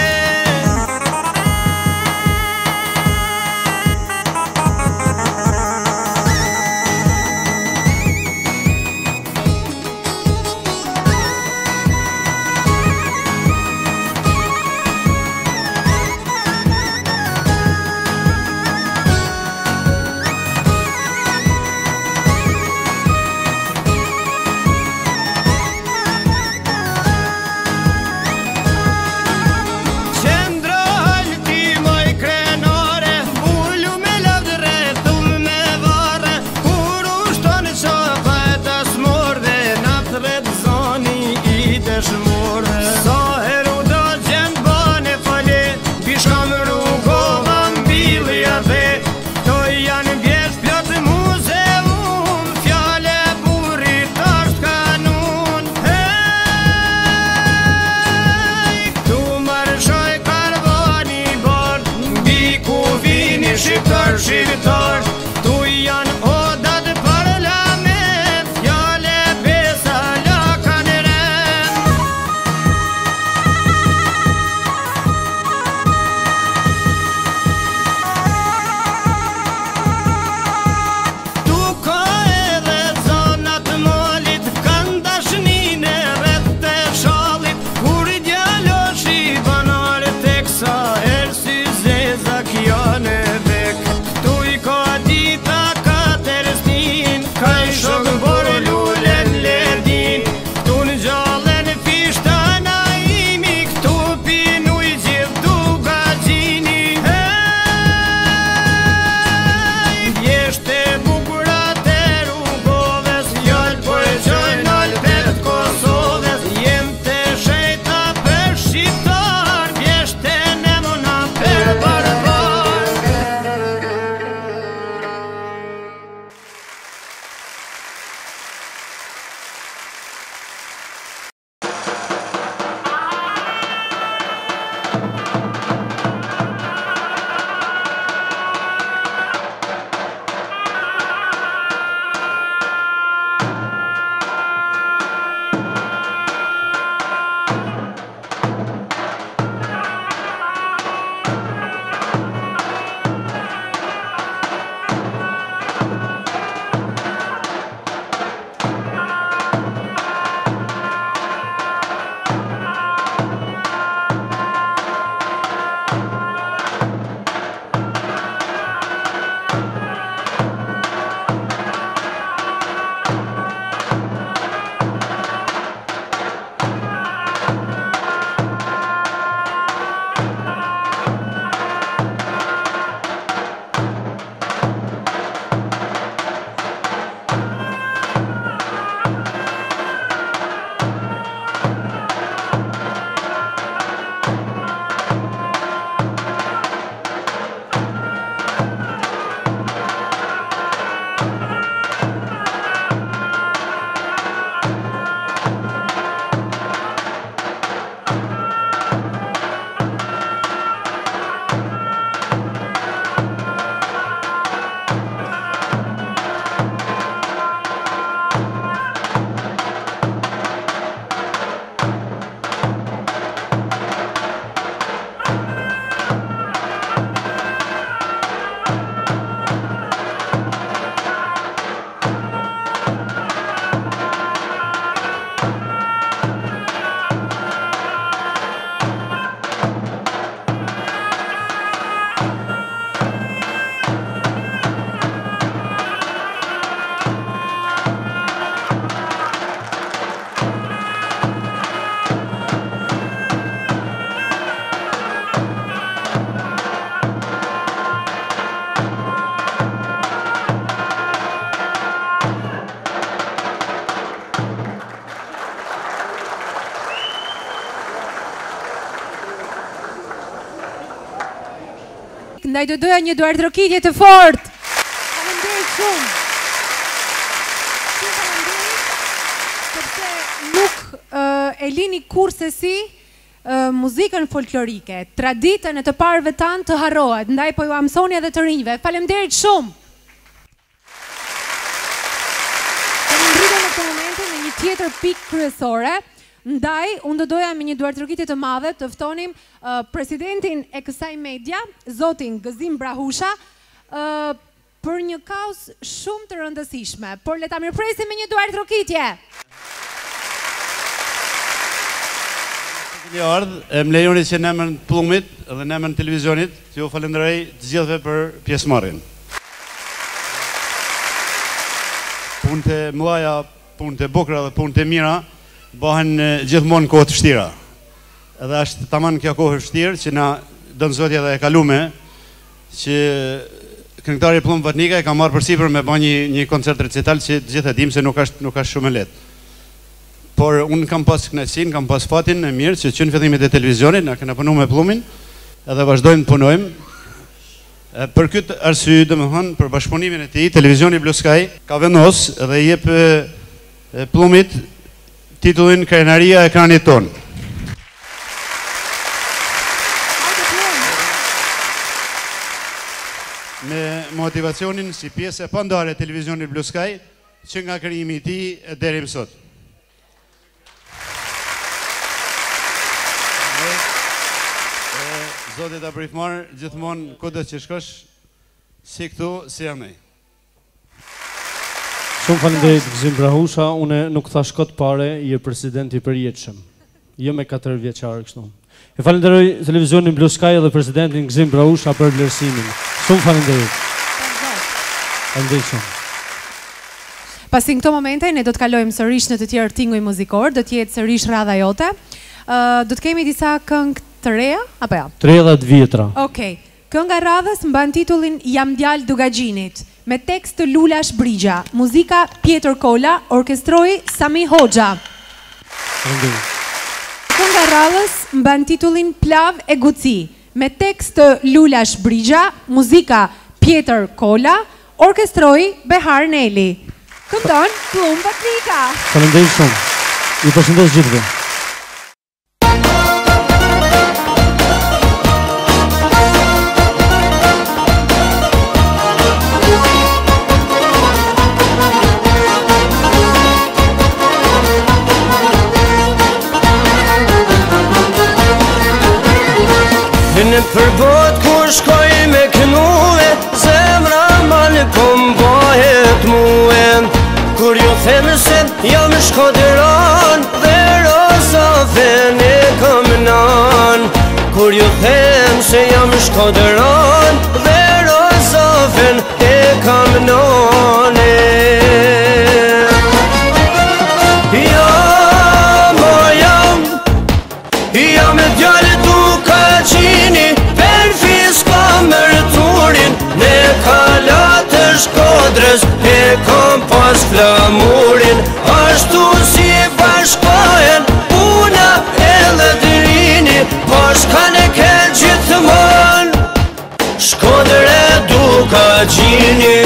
Sa heru do gjend bane fale, bishkam rrugova mbilja dhe, to janë bjesht plot muzeum, fjale burit është kanun. Hej, këtu marshoj karvani bord, mbi ku vini shqiptar, tu janë odat parlament, fjale besa lakan rem. Ndaj do doja një duartrokitje të fortë. Faleminderit shumë. Sepse nuk e lini kurse si muzikën folklorike, traditën e të parëve tanë të harrohet, ndaj po ju mësoni edhe të rinjve. Faleminderit shumë. tjetër pikë kryesore. Ndaj, unë do doja me një duartërokitje të madhe të ftonim presidentin e kësaj media, zotin Gëzim Brahusha, për një kauzë shumë të rëndësishme, por le ta mirëpresim me një duartërokitje. Një ardhë, më lejoni që në emër të Plumbit dhe në emër të televizionit, që ju falenderoj të gjithëve për pjesëmarrjen. Punët e mëdha, punët e bukura dhe punët e mira bëhen gjithmonë kohë të vështira. Edhe është tamam kjo kohë e vështirë që na don Zoti edhe e kalume, që këngëtari Plumb Vatnika e ka marrë përsipër me bën një koncert recital që të gjithë e dimë se nuk është shumë e lehtë. Por unë kam pas kënaqësinë, kam pas fatin e mirë që në fillimit e televizionit na kena punuar me Plumbin edhe vazhdojmë të punojmë. Për këtë arsye, domethënë, për bashkëpunimin e tij, televizioni Blue Sky ka vendos dhe i jep Plumbit titullin Krenaria e ekranit ton. Me motivacionin si pjesë e pandare e televizionit Blue Sky që nga krijimi i tij deri më sot. Zotit ta brifmar, gjithmonë kudo që shkosh, si këtu, si jam ne. Shumë faleminderit Gëzim Brahusha, unë nuk thash kot pare, i e presidenti i përjetshëm. Jo me 4 vjeçar kështu. E falenderoj televizionin Blue Sky dhe presidentin Gëzim Brahusha për vlerësimin. Shumë faleminderit. Faleminderit shumë. Pasi në këto momente, ne do të kalojmë sërish në të tjerë tinguj muzikor, do t'jetë sërish radha jote. Do të kemi disa këngë të reja, apo ja? Të reja dhe të vjetra. Okej. Kënga radhës mban titullin Jam djalë Dugaxhinit, me tekst të Lulash Brigja, muzika Pjetër Kola, orkestroi Sami Hoxha. Kënga radhës mban titullin Plav e Guci, me tekst të Lulash Brigja, muzika Pjetër Kola, orkestroi Behar Neli. Këndon Plumb Vatnika. Faleminderit shumë. Ju përshëndes gjithëve. Në përbot kur shkoj me kënue, zemra malë po mbohet muen. Kur ju them se jam Shkodran dhe Rozafen e kam nan. Kur ju them se jam Shkodran dhe Rozafen e kam nan. Jam e djallë Dugaxhini, per fiska mërturin, ne kalat të Shkodrës e kam pas flamurin. Ashtu si bashkohen puna edhe drini, bashkan e ke gjithmon Shkodër e Dugaxhini.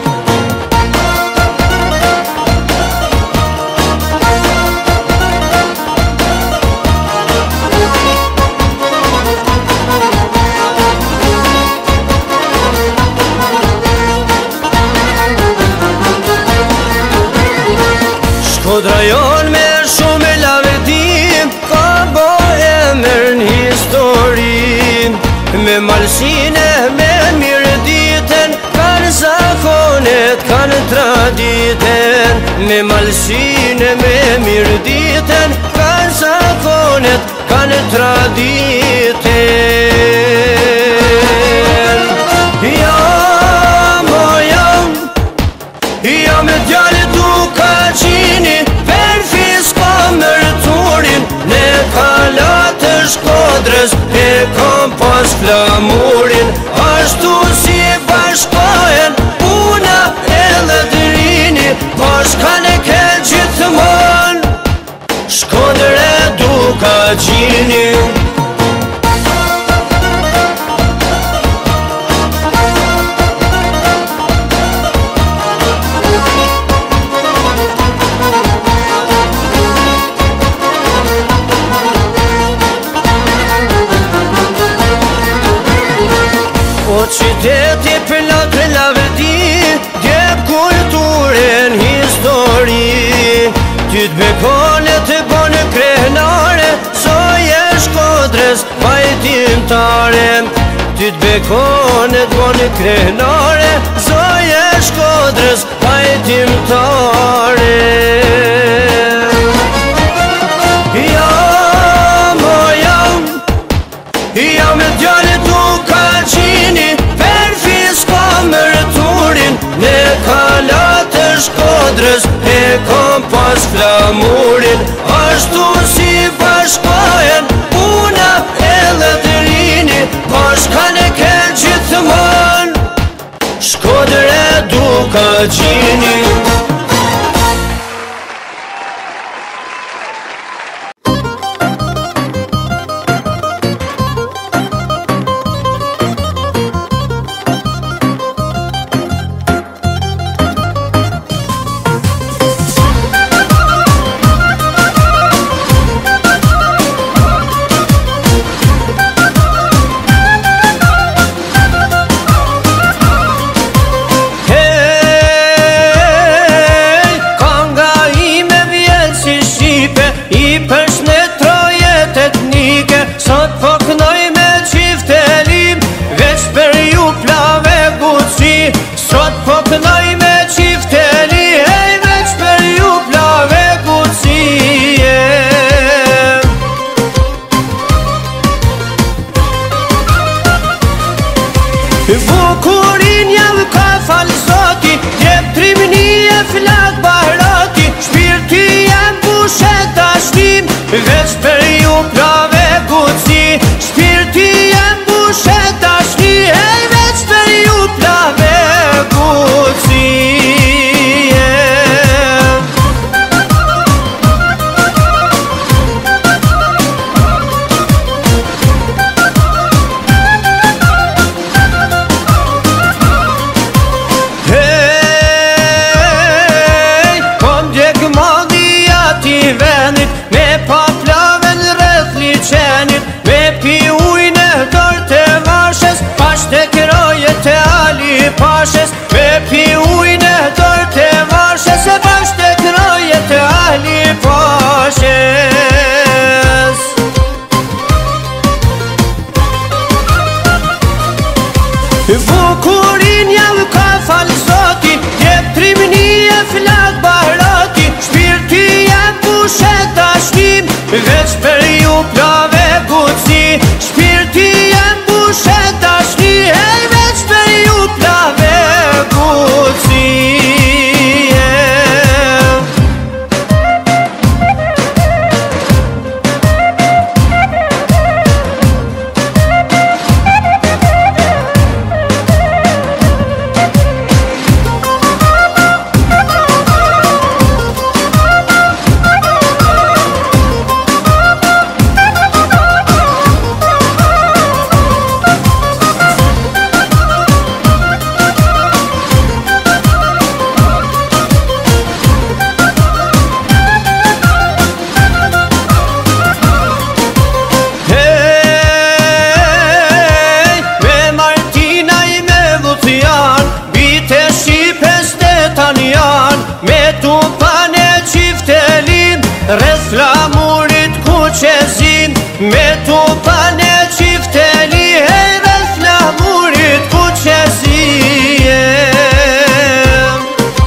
Shkodra jon me shumë e lavedim, ka bo emër në histori. Me malsine, me mirë ditën, kanë zakonet, kanë traditen. Me malsine, me mirë ditën, kanë zakonet, kanë traditen. Jam e djallë Dugaxhini, per fiska mërturin, ne kalat të Shkodrës e kam pas flamurin. Ashtu si bashkohen puna edhe drini, bashkan e ke gjithmon Shkodër e Dugaxhini. Qyteti për lakre lavedi, dje kulturën histori. Ty t'be timtare, ty t'bekonet boni krenare, zoje Shkodrës pajtimtare. Jam e djale tu ka qini, perfis ka mërturin, ne kalat e Shkodrës e kom pas flamurin, ashtu si bashkohen puna edhe të rini, bashkan e ken gjithmon, Shkodër e du ka qini. Bukurin jam ka falsoti, jep trimni e flak bahrati, shpirti jam bushet ashtim, veç për ju plave guci, shpirti jam bushet ashtim, veç për ju plave guci. Pashes, me pi ujnë e dorë të Varshes, e bashkë të krojet e Ali Pashes. Bukurin jam ka falsoti, jep trimni e flak bahrati, shpirti jam bushet ashtim, veç për ju plave guci, shpirti jam bushet ashtim, veç për ju plave guci. Rreth flamurit ku qezin, me tu pane qifteli, hej rreth flamurit ku qezin.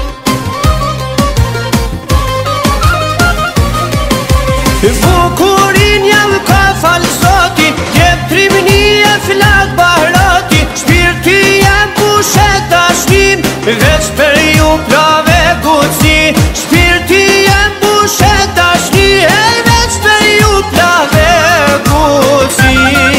Bukurin jam ka falsoti, jep trimni e flak bahrati, shpirti jam bushet ashtim, veç për ju plave guci, shpirti jam bushet ashtim, veç për ju plave guci.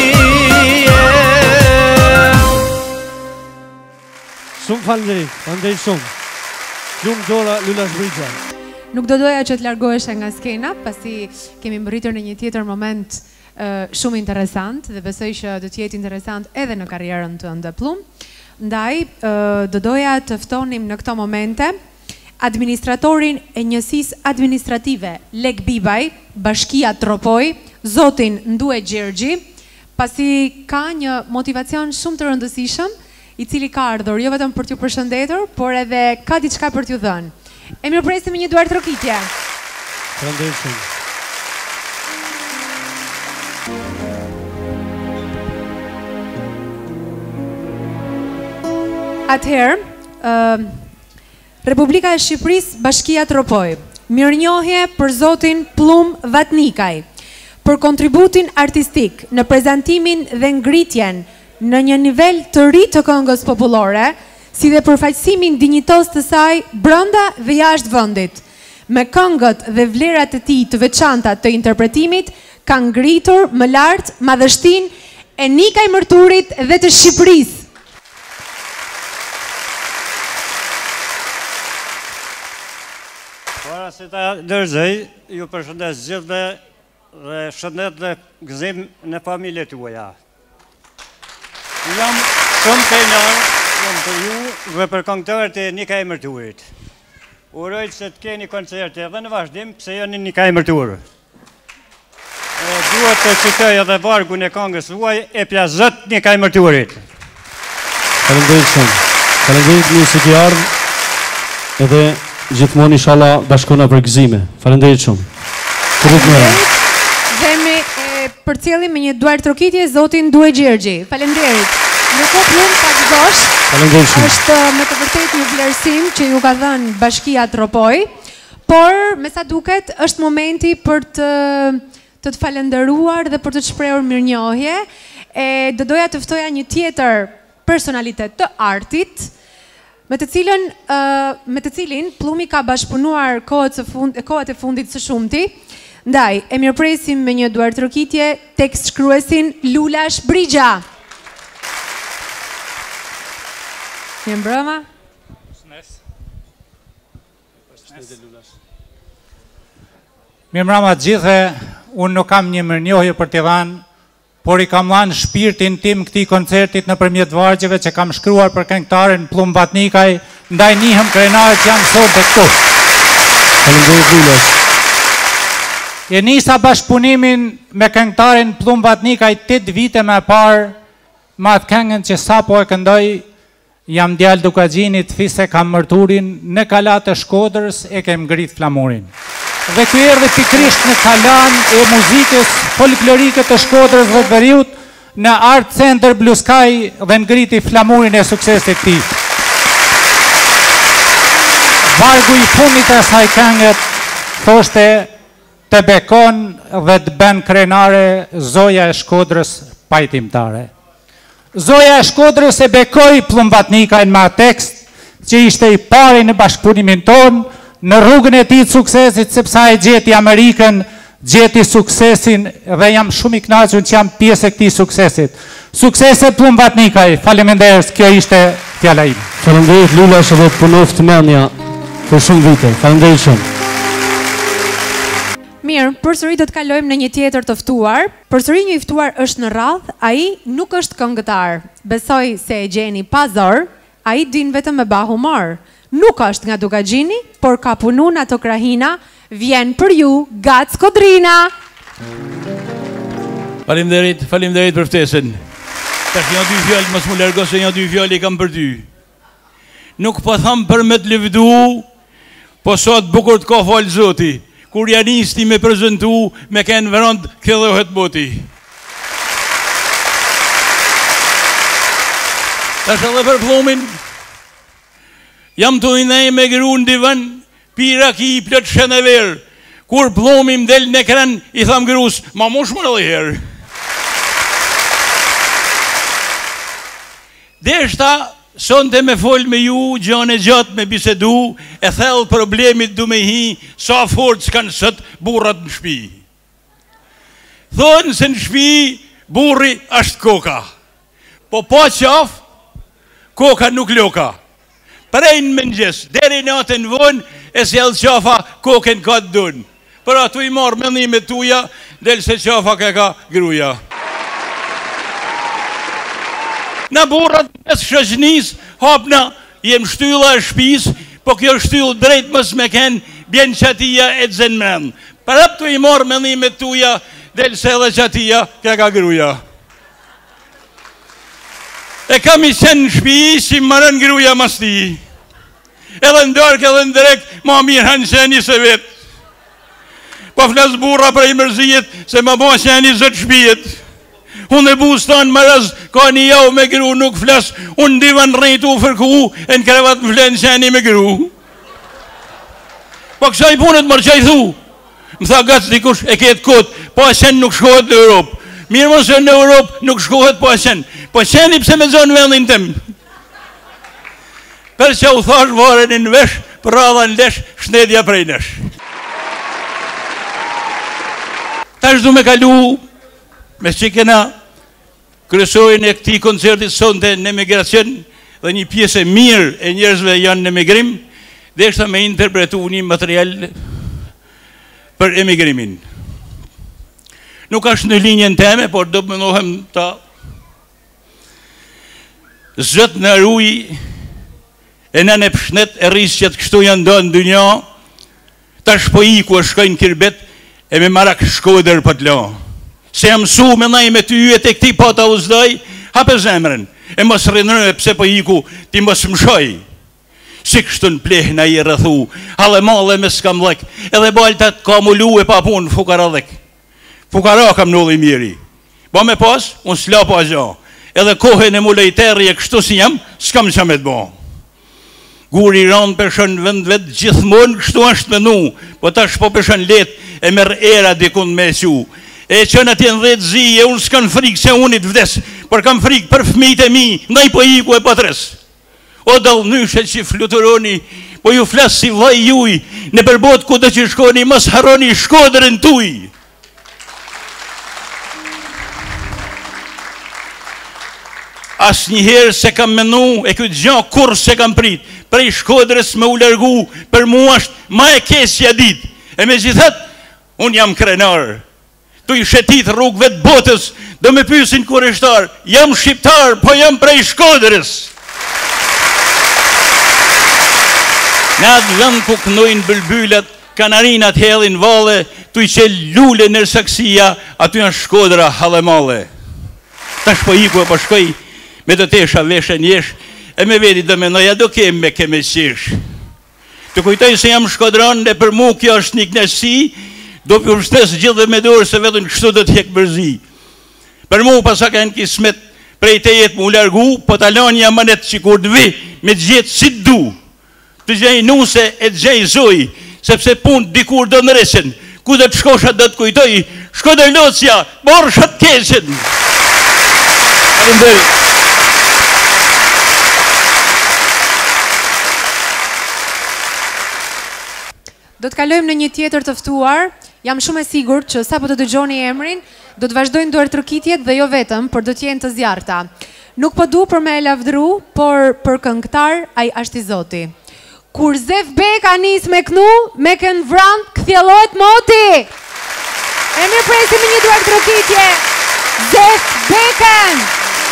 Shumë falënderit shumë. Gjumë Dora Lula Shbrigja. Nuk do doja që të largoheshe nga skena, pasi kemi mbërritur në një tjetër moment shumë interesant dhe besoj që do t'jetë interesant edhe në karrierën tënde Plum. Ndaj, do doja të ftonim në këto momente administratorin e njësisë administrative Lek Bibaj, Bashkia Tropoj, zotin Ndue Gjergji, pasi ka një motivacion shumë të rëndësishëm, i cili ka ardhur jo vetëm për t'ju përshëndetur, por edhe ka diçka për t'ju dhënë. E mirëpresim me një duar trokitje. Faleminderit shumë. Atëherë, Republika e Shqipërisë, Bashkia Tropoj. Mirënjohje për zotin Plum Vatnikaj, për kontributin artistik në prezantimin dhe ngritjen në një nivel të ri të këngës popullore, si dhe përfaqësimin dinjitos të saj brenda dhe jashtë vendit. Me këngët dhe vlerat e tij të veçanta të interpretimit, ka ngritur më lart madhështinë e Nikaj Mërturit dhe të Shqipërisë. Para se ta dërzoj, ju përshëndes gjithve dhe shëndet dhe gëzim në familje tuaja. Jam shumë krenar për ju dhe për këngëtarët e Nikaj Mërturit. Uroj që të keni koncerte edhe në vazhdim pëse jo një Nikaj Mërtur. Duhet të citoj edhe vargun e këngës huaj e plazët Nikaj Mërturit. Faleminderit shumë. Faleminderit mirë se ke ardhur. Edhe gjithmonë inshallah bashkona për gëzime. Faleminderit shumë. Dhe me përcjellim me një duar trokitje zotin Due Gjergji. Faleminderit. Nuk o Plum pa gëzosh. Faleminderit shumë. Është me të vërtetë një vlerësim që ju ka dhënë Bashkia Tropoj, por me sa duket është momenti për të falenderuar dhe për të shprehur mirënjohje. Do doja të ftoja një tjetër personalitet të artit, me të cilin Plumi ka bashkëpunuar kohët e fundit së shumti. Ndaj, e mirëpresim me një duar trokitje tekst shkruesin Lulash Brigja. Mirëmbrëma. Mirëmbrëma të gjithë, unë nuk kam një mirënjohje për t'i dhanë, por i kam dhanë shpirtin tim këtij koncertit nëpërmjet vargjeve që kam shkruar për këngëtaren Plum Vatnikaj, ndaj njihëm krenarët që janë sot të këtu. Faleminderit Lulash. E nisa bashkëpunimin me këngëtaren Plum Vatnikaj 8 vite më parë, me atë këngën që sapo e këndoj, jam djalë Dukagjinit, fise kam Mërturin, në kalat e Shkodrës e kem ngrit flamurin. Dhe ky erdhi pikrisht në kalan e muzikës folklorike të Shkodrës dhe të Veriut, në Art Center Blue Sky dhe ngriti flamurin e suksesit të tij. Vargu i fundit e asaj këngët thoshte të bekon dhe të bën krenare zoja e Shkodrës pajtimtare. Zoja e Shkodrës e bekoi Plum Vatnikaj me atë tekst që ishte i pari në bashkëpunimin ton, në rrugën e tij të suksesit, sepse ai gjeti Amerikën, gjeti suksesin dhe jam shumë i kënaqur që jam pjesë e këtij suksesit. Suksese Plum Vatnikaj. Faleminderit, kjo ishte fjala ime. Faleminderit Lulash edhe punoft mendja për shumë vite. Faleminderit shumë. Mirë, përsëri do të kalojmë në një tjetër të ftuar. Përsëri një i ftuar është në radhë, ai nuk është këngëtar. Besoj se e gjeni pa zor, ai din vetëm me ba humor. Nuk është nga Dukagjini, por ka punu në ato krahina, vjen për ju Gac Kodrina. Faleminderit për ftesën. Tash janë dy fjalë, mos më largo se janë dy fjalë i kam për ty. Nuk po tham për me të lëvdu, po sot bukur të ka fal Zoti. Kur janë isti me prezentu, me kënë vërënd këdhohet boti. Tash edhe për Plumin, jam të inej me gru në divan, pira ki i plët shenë e verë. Kur Plumi më del në ekran, i tham grus, ma mush më edhe herë. Deshta, sonte me fol me ju, gjone gjatë me bisedu, e thellë problemit du me hi, sa fort s'kanë sët burrat në shpi. Thonë se në shpi, burri është koka. Po qaf, koka nuk loka. Prejnë mëngjes, deri natën vonë, e se jelë qafa, koken ka të dunë. Për atu i marë mendimet tuja, del se qafa ke ka gruja. Në burrat mes shëgjnis, hapna, jem shtylla e shpis, po kjo shtyllë drejt mës me ken, bjen qatia e të zenmen. Për atu i marë mendimet tuja, del se edhe qatia ke ka gruja. E kam i sen në shpi, si marën gruja mas ti. Edhe në dark edhe në drek, ma mirë hanë qeni se vetë. Po flas burra për i mërzijet, se ma bo qeni zët shpijet. Unë e bustan më raz, ka një jau me gru nuk flas, unë divan rritu fërku, e në krevat më flenë qeni me gru. Po kësa i punët mërë që i thu, më tha gacë dikush e ketë kotë, po ashen nuk shkohet në Europë. Mirë mos në Europë nuk shkohet po ashen, po qeni pse me zonë vendin tem. Për që u thash varen në vesh, për radha në lesh, shnedja prej nesh. Ta shdu me kalu, me që kena kryesojnë e këti koncertit sonte në emigracion, dhe një pjesë e mirë e njerëzve janë në emigrim, dhe eshta me interpretu një material për emigrimin. Nuk është në linjën teme, por do mënohem ta zëtë në ruj e në në pëshnet e rrisë që të kështu janë do në dynja, ta shpo i ku është shkojnë kirbet e me marak Shkodër për të lo. Se jam su me naj me ty e të këti pata uzdoj, hape zemrën, e mos rrinërë pse po i ku ti mos më shoj. Si kështu në pleh në i rëthu, hale male me s'kam lek, edhe baltat ka mullu e pa punë fukara dhek. Fukara kam nulli miri. Ba me pas, unë s'la pa gja. Edhe kohën e mulejteri e kështu si jam, s'kam që me të ba. Guri ranë përshën vend vetë gjithmonë kështu është menu, po tash po përshën letë e merë era dikun me su. E që në tjenë dhe të zi, e unë s'kan frikë se unë i të vdes, për kam frikë për fëmijët e mi, ndaj po iku e patres. O dal nyshe që fluturoni, po ju flasë si vaj juj, në përbot ku të që shkoni, mos haroni Shkodrën tuj. As njëherë se kam menu, e këtë gja kur se kam prit, prej Shkodrës me u lërgu, për mua është ma e kesja dit, e me gjithat, unë jam krenar. Tu i shetit rrugëve të botës, do me pysin kurishtar, jam shqiptar, po jam prej Shkodrës. Në atë vend ku kënojnë bëlbyllat, kanarinat helin vale, tu i qel lule në saksia, aty janë Shkodra halemale. Tash po iku e po shkoj, me do tesha veshe njesh, e me vedi do me noja do kem me keme qish. Të kujtoj se jam Shkodran, dhe për mu kjo është një knesi, do për shtes gjithë dhe me dorë se vetën kështu do t'jek bërzi. Për mu pasak e në kismet prej të jetë mu largu, po talonja manet që kur të vi, me gjithë si të du. Të gjej nuse e të gjej zoj, sepse pun dikur do në resen, ku dhe të shkosha do të kujtoj, Shkodër Locja, borë shatë keqen. Do të kalojmë në një tjetër të ftuar. Jam shumë e sigurt që sa po të dëgjoni emrin, do të vazhdojnë duart trokitjet dhe jo vetëm, por do të jenë të zjarrta. Nuk po du për me e lavdru, por për këngëtar ai është i Zoti. Kur Zef Beka nis me knu, me kënë vrant, këthjelojt moti. E mirë presim një duart trokitje, Zef Beken.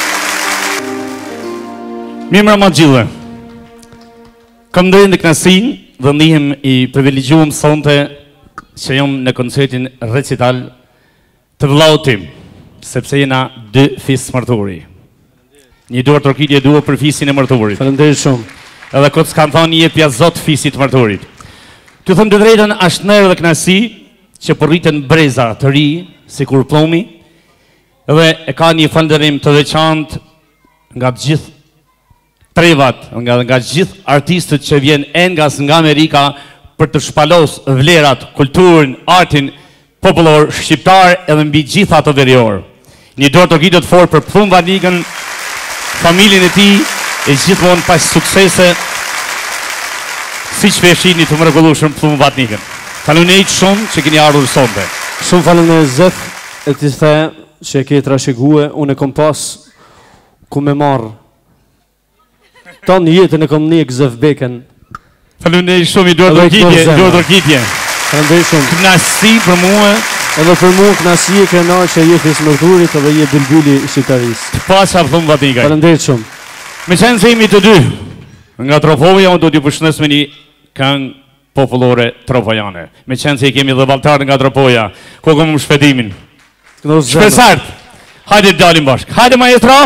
Mirë më gjithë. Kam drejnë në knasin, dhe ndihem i privilegjuar sonte që jam në koncertin recital të vëllau tim, sepse jena 2 fis martori. Një duart trokitje dua për fisin e martorit. Faleminderit shumë. Edhe këtë s'kan thonë jepja zot fisit martorit. Të thëmë të drejtën është nërë dhe knasi që përritën breza të ri, si kur plomi, edhe e ka një falënderim të veçantë nga gjithë trevat, nga gjithë artistët që vjen nga Amerika për të shpalos vlerat, kulturën, artin popullor, shqiptar edhe mbi gjitha të verior. Një dorë të gjitët forë për Plum Vanikën, familjen e ti, e gjithmonë pas suksese, si që peshin një të mrekullueshëm Plum Vanikën. Falënderit shumë që keni ardhur sonte. Shumë falënderit Zef, e ti the që e ke trashëguar, unë e kom pas ku me marr tonë jetën e kom nik Zef Beken. Falënderit shumë, i duart trokitje. Falënderit shumë. Kënaqësi për mua. Edhe për mua kënaqësi e krenar që je fismërturit edhe je bulbuli shqiptarisë. Të pasha Plum Vanikën. Falënderit shumë. Me qenë se jemi të dy, nga Trofoja, unë do t'ju përshëndes me një këngë popullore tropojane. Me qenë se i kemi dhe valtar nga Trofoja, ku këmë shpedimin. Shpesart, hajde të dalim bashkë. Hajde maestro!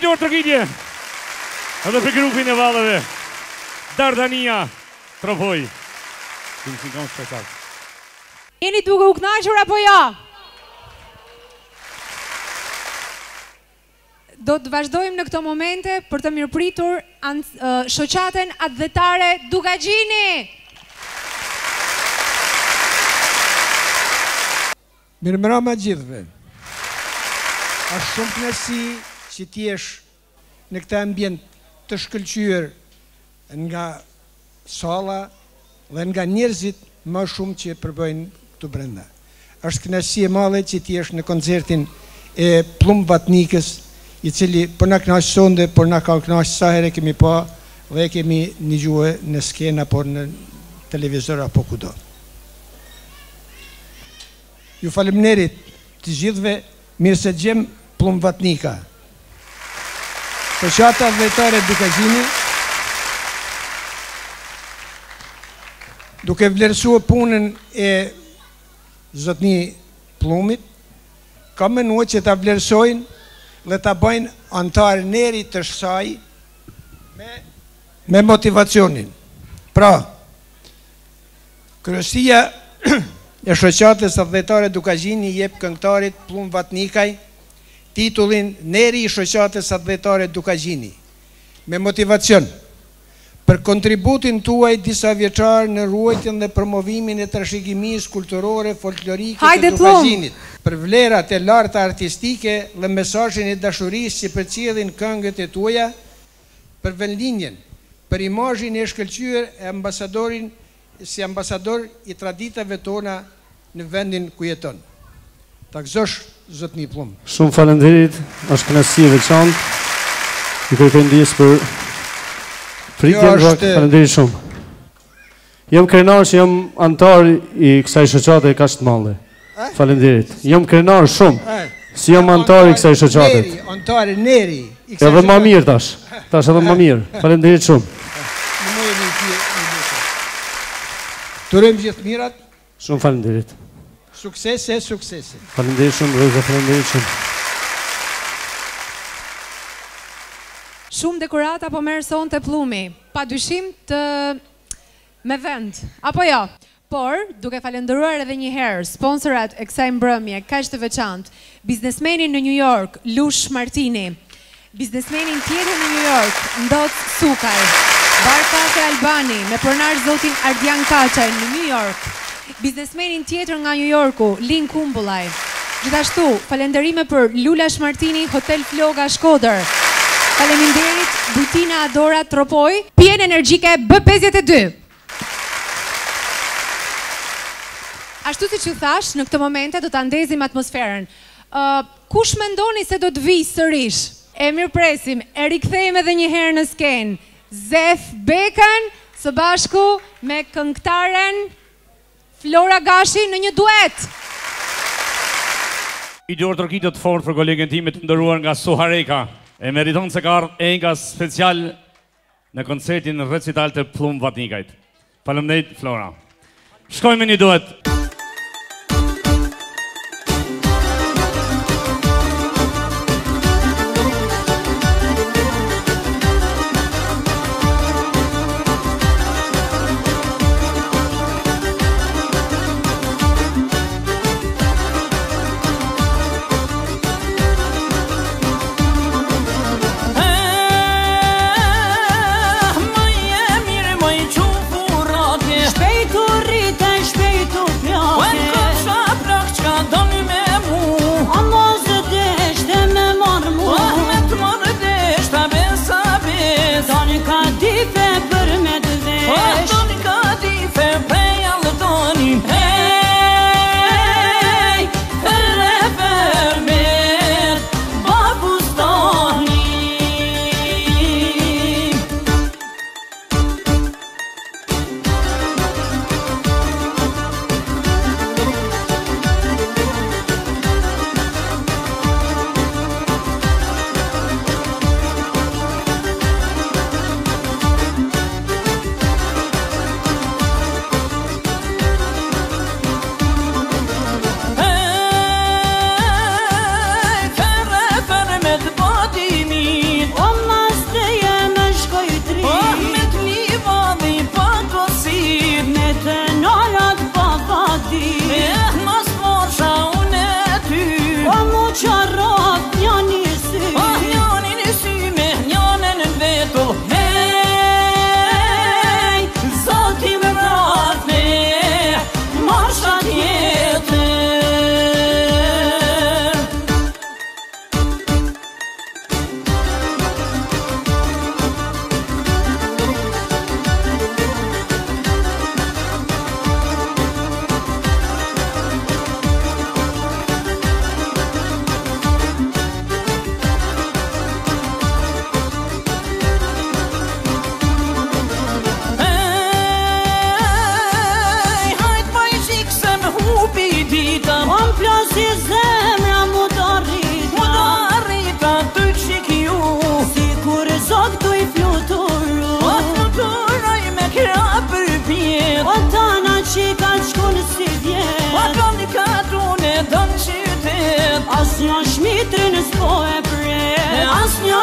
dorë trokitje. Edhe për grupin e vallëve. Dardania Tropoj. Jeni duke u kënaqur apo jo? Do të vazhdojmë në këto momente për të mirëpritur shoqaten atletare Dukagjini. Mirëmbrëma gjithëve. Është shumë kënaqësi që t'jesh në këtë ambient të shkëlqyer nga salla dhe nga njerëzit më shumë që përbëjnë këtu brenda. Është kënaqësi e madhe që t'jesh në koncertin e Plumb Vatnikës, i cili për na kënaq sonde, për na ka kënaq sa herë kemi pa dhe kemi dëgjuar në skenë apo në televizor apo kudo. Ju faleminderit të gjithëve, mirë se gjem Plumb Vatnika. Shoqata atletare Dukagjini, duke vlerësuar punën e zotni Plumbit, ka menuar që ta vlerësojnë dhe ta bëjnë antar neri të kësaj me motivacionin. Pra, kryesia e shoqatës atletare Dukagjini jep këngëtarit Plumb Vatnikaj titullin Neri i shoqatës atletare Dukagjini, me motivacion për kontributin tuaj disa vjeçar në ruajtjen dhe promovimin e trashëgimisë kulturore folklorike të Dukagjinit, për vlerat e larta artistike dhe mesazhin e dashurisë që përcjellin këngët e tuaja, për vendlinjen, për imazhin e shkëlqyer e ambasadorin si ambasador i traditave tona në vendin ku jeton. Ta gëzosh zotni Plumb. Shumë faleminderit, është kënaqësi e veçantë. Ju kërkoj ndjes për pritjen, faleminderit shumë. Jam krenar që jam antar i kësaj shoqate kaq të madhe. Faleminderit. Jam krenar shumë. Si jam antar i kësaj shoqate. Antari Neri. Edhe më mirë tash. Tash edhe më mirë. Faleminderit shumë. Turojmë gjithë mirat. Shumë faleminderit. Suksese, suksese. Faleminderit shumë, Roza, faleminderit shumë. Shumë dekorata po merr sonte Plumbi, pa dyshim të me vend, apo jo? Por, duke falendëruar edhe një herë sponsorat e kësaj mbrëmje kaq të veçantë, biznesmenin në New York, Lush Martini, biznesmenin tjetër në New York, Ndot Sukaj, Bar Cafe Albani, me pronar zotin Ardian Kaçaj në New York, biznesmenin tjetër nga New Yorku, Lin Kumbullaj. Gjithashtu, falenderime për Lulash Martini, Hotel Floga Shkodër. Faleminderit Bujtina Adora Tropoj, Pjen Energjike B52. Ashtu si që thash, në këtë momente do të ndezim atmosferën. Kush mendoni se do të vi sërish? E mirë presim, e rikthejmë edhe një herë në skenë. Zef Bekën, së bashku me këngëtaren Flora Gashi në një duet. I dorë trokitët fort për kolegën time të ndëruar nga Suhareka. E meriton se ka ardhur nga special në koncertin recital të Plumb Vatnikajt. Faleminderit Flora. Shkojmë me një duet. Shpejtu rrite, shpejtu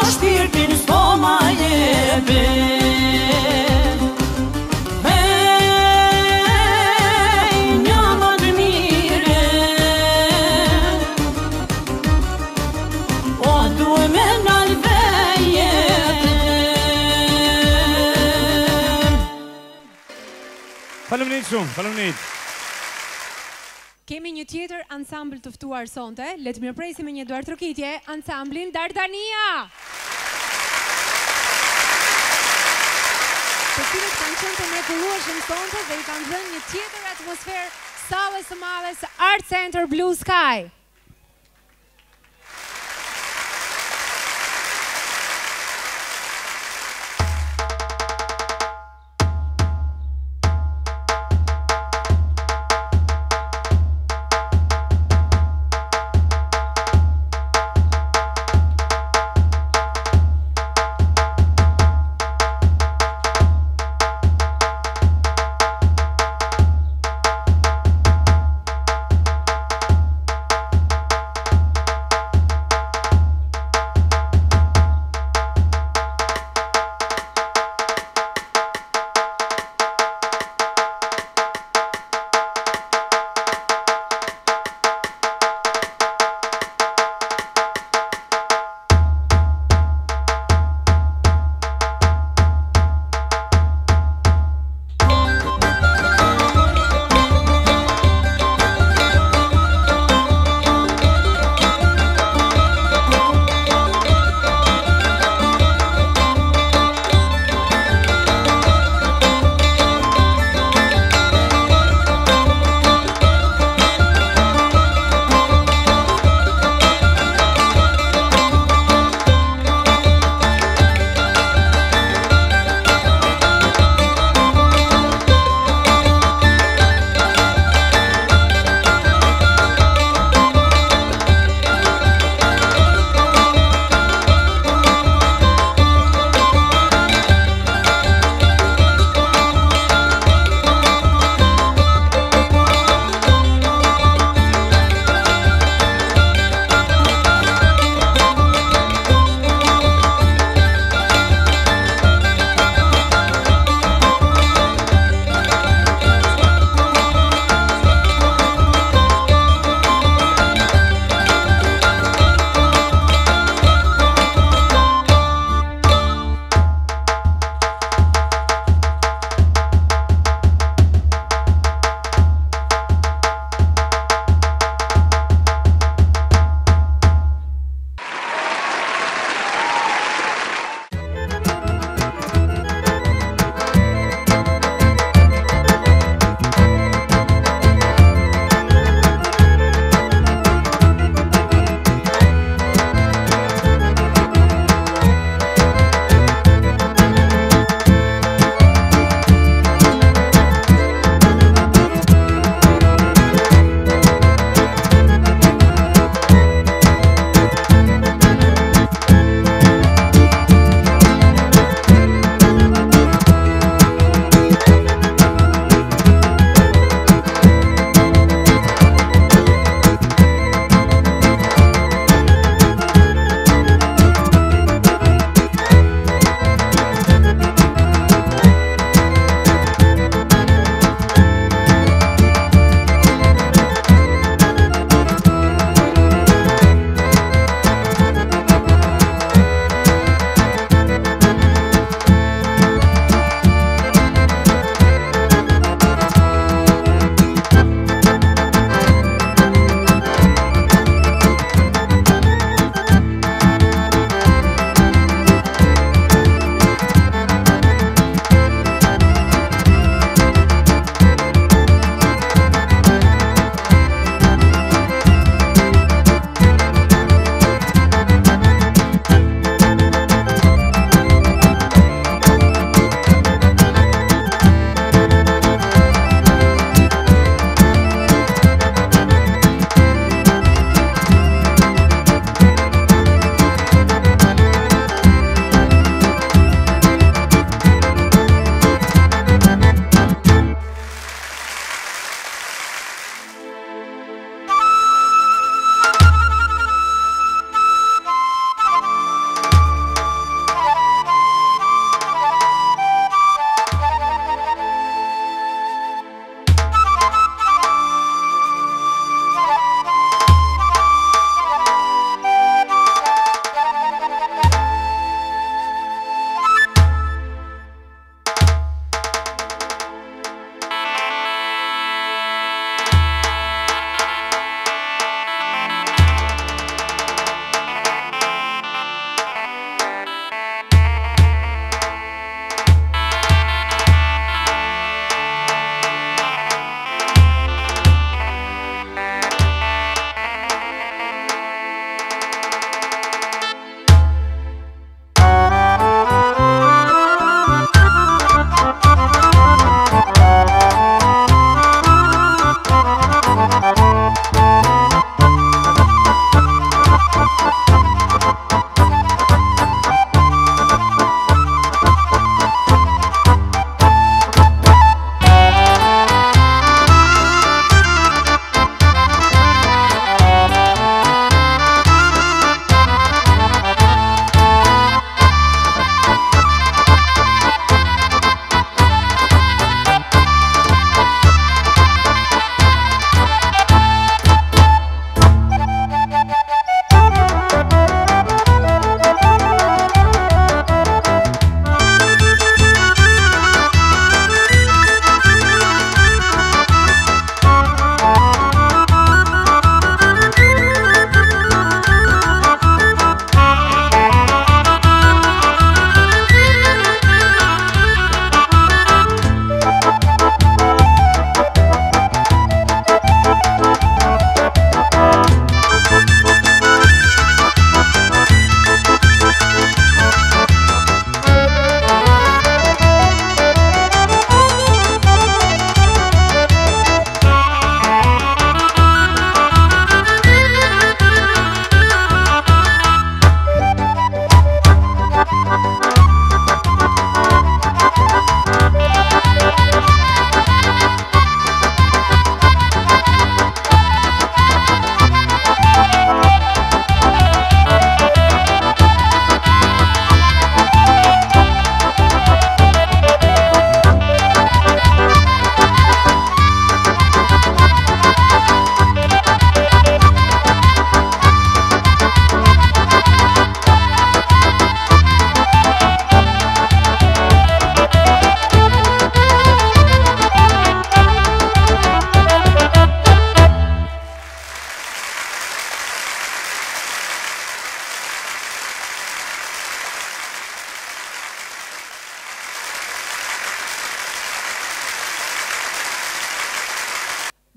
shpirtin s'po ma jepe. Hej, një më të mire, o duhe me nalve jetën. Faleminderit shumë, faleminderit. Kemi një tjetër ansambl të ftuar sonte. Le të mirëpresim me një duartrokitje ansamblin Dardania. Të cilët kanë qenë të mrekullueshëm sonte dhe i kanë dhënë një tjetër atmosferë sallës së madhe së Art Center Blue Sky.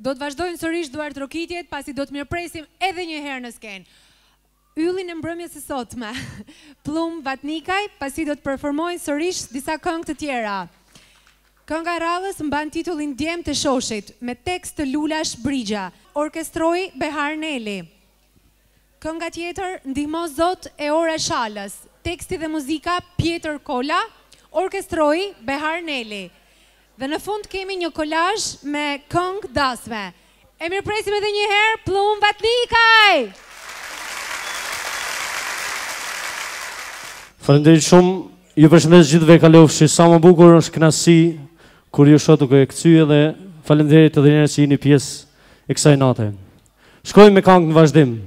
Do të vazhdojnë sërish duart rokitjet, pasi do të mirëpresim edhe një herë në skenë. Yllin e mbrëmjes së sotme, Plum Vatnikaj, pasi do të performojnë sërish disa këngë të tjera. Kënga e radhës mban titullin Djem të shoshit, me tekst të Lulash Brigja, orkestroi Behar Neli. Kënga tjetër Ndihmo Zot e Ora Shalës, teksti dhe muzika Pjetër Kola, orkestroi Behar Neli. Dhe në fund kemi një kolazh me këngë dasme. E mirëpresim edhe një herë Plum Vatnikaj! Faleminderit shumë, ju përshëndes gjithëve, kalofshi sa më bukur, është kënaqësi kur ju shoh duke e kthyer dhe faleminderit edhe një herë që jeni pjesë e kësaj nate. Shkojmë me këngë në vazhdim.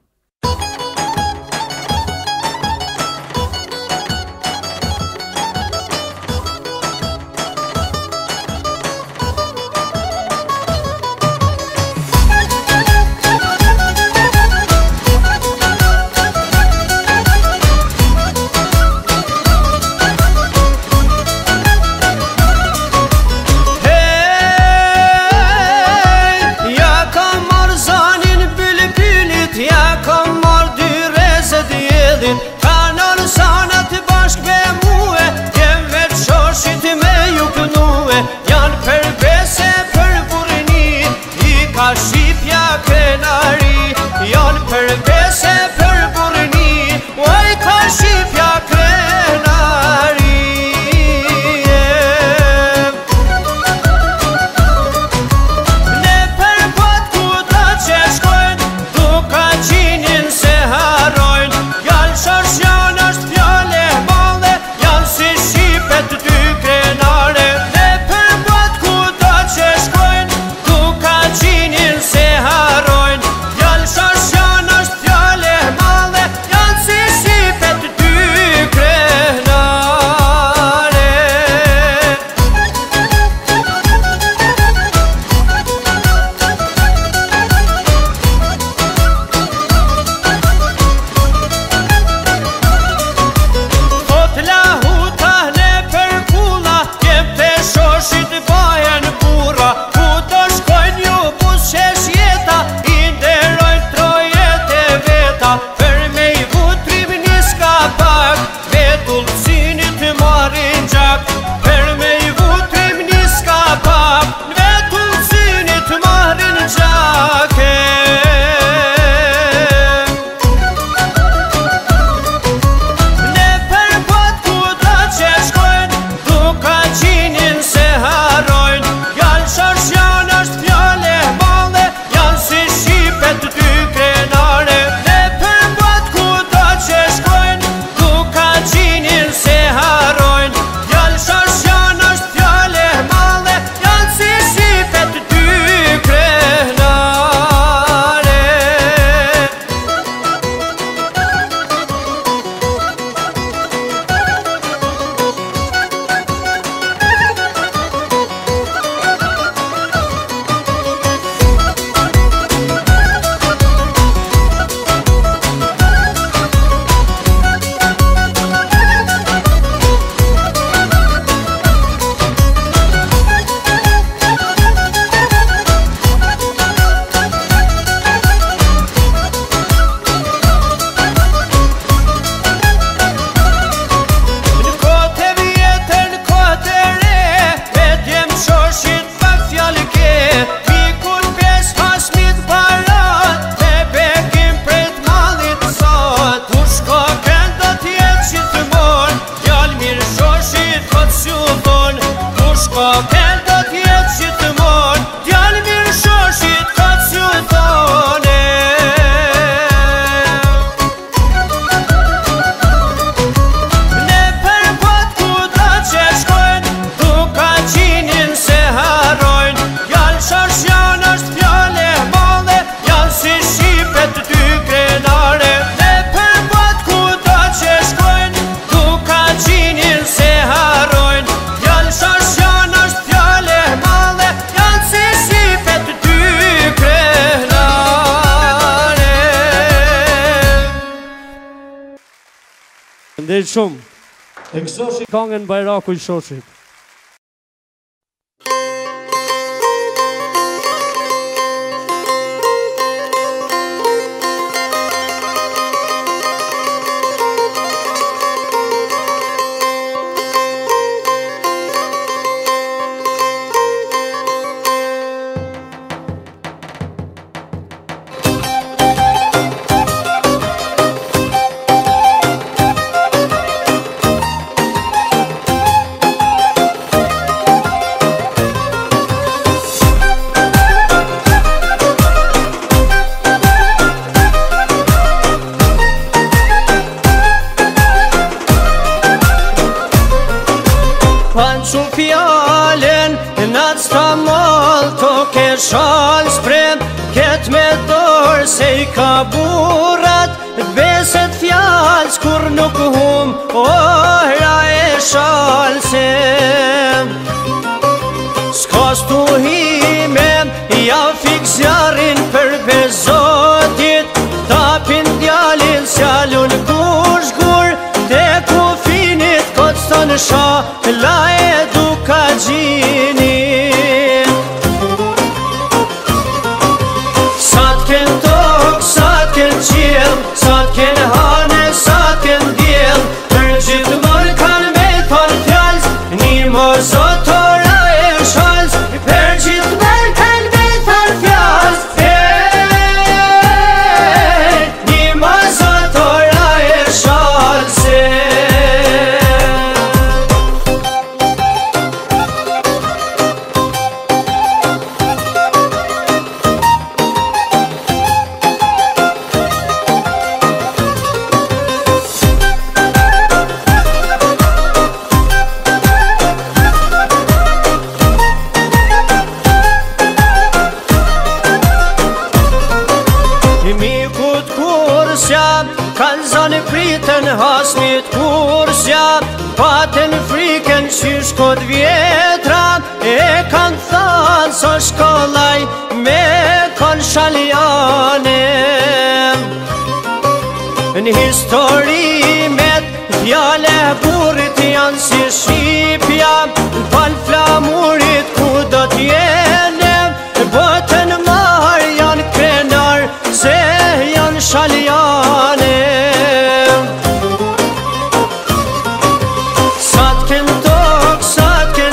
Faleminderit shumë. E kësoshi këngën Bajraku I shoshit. Pançu fjallën, në të s'ka mall, to ke shal sprem, ket me dorë se I ka burat, beset fjallës kur nuk hum, ohra e shalsem. S'ka stuhime, ja fik zjarin për bezotit, tapin djalin s'jallun kush gur, te ku finit kot s'to në sha, la eduka gjini. Sa t'ken tok, sa t'ken qil, sa t'ken hane, sa t'ken djel, për gjithë mërë kanë me thonë fjallës, një mor zotora e shalës, për gjithë mërë kanë me thonë fjallës, një mor zotora e shalës. Mikut kursja, kanë zanë pritën hasmit kursja, paten friken qysh kod vjetra, e kanë thanë so shkollaj me kon shaljane. Në historimet, fjale burit janë si shqipja, pal flamurit ku do t'jene, botën marë janë krenar, se janë shaljane. Sa t'ken tok, sa t'ken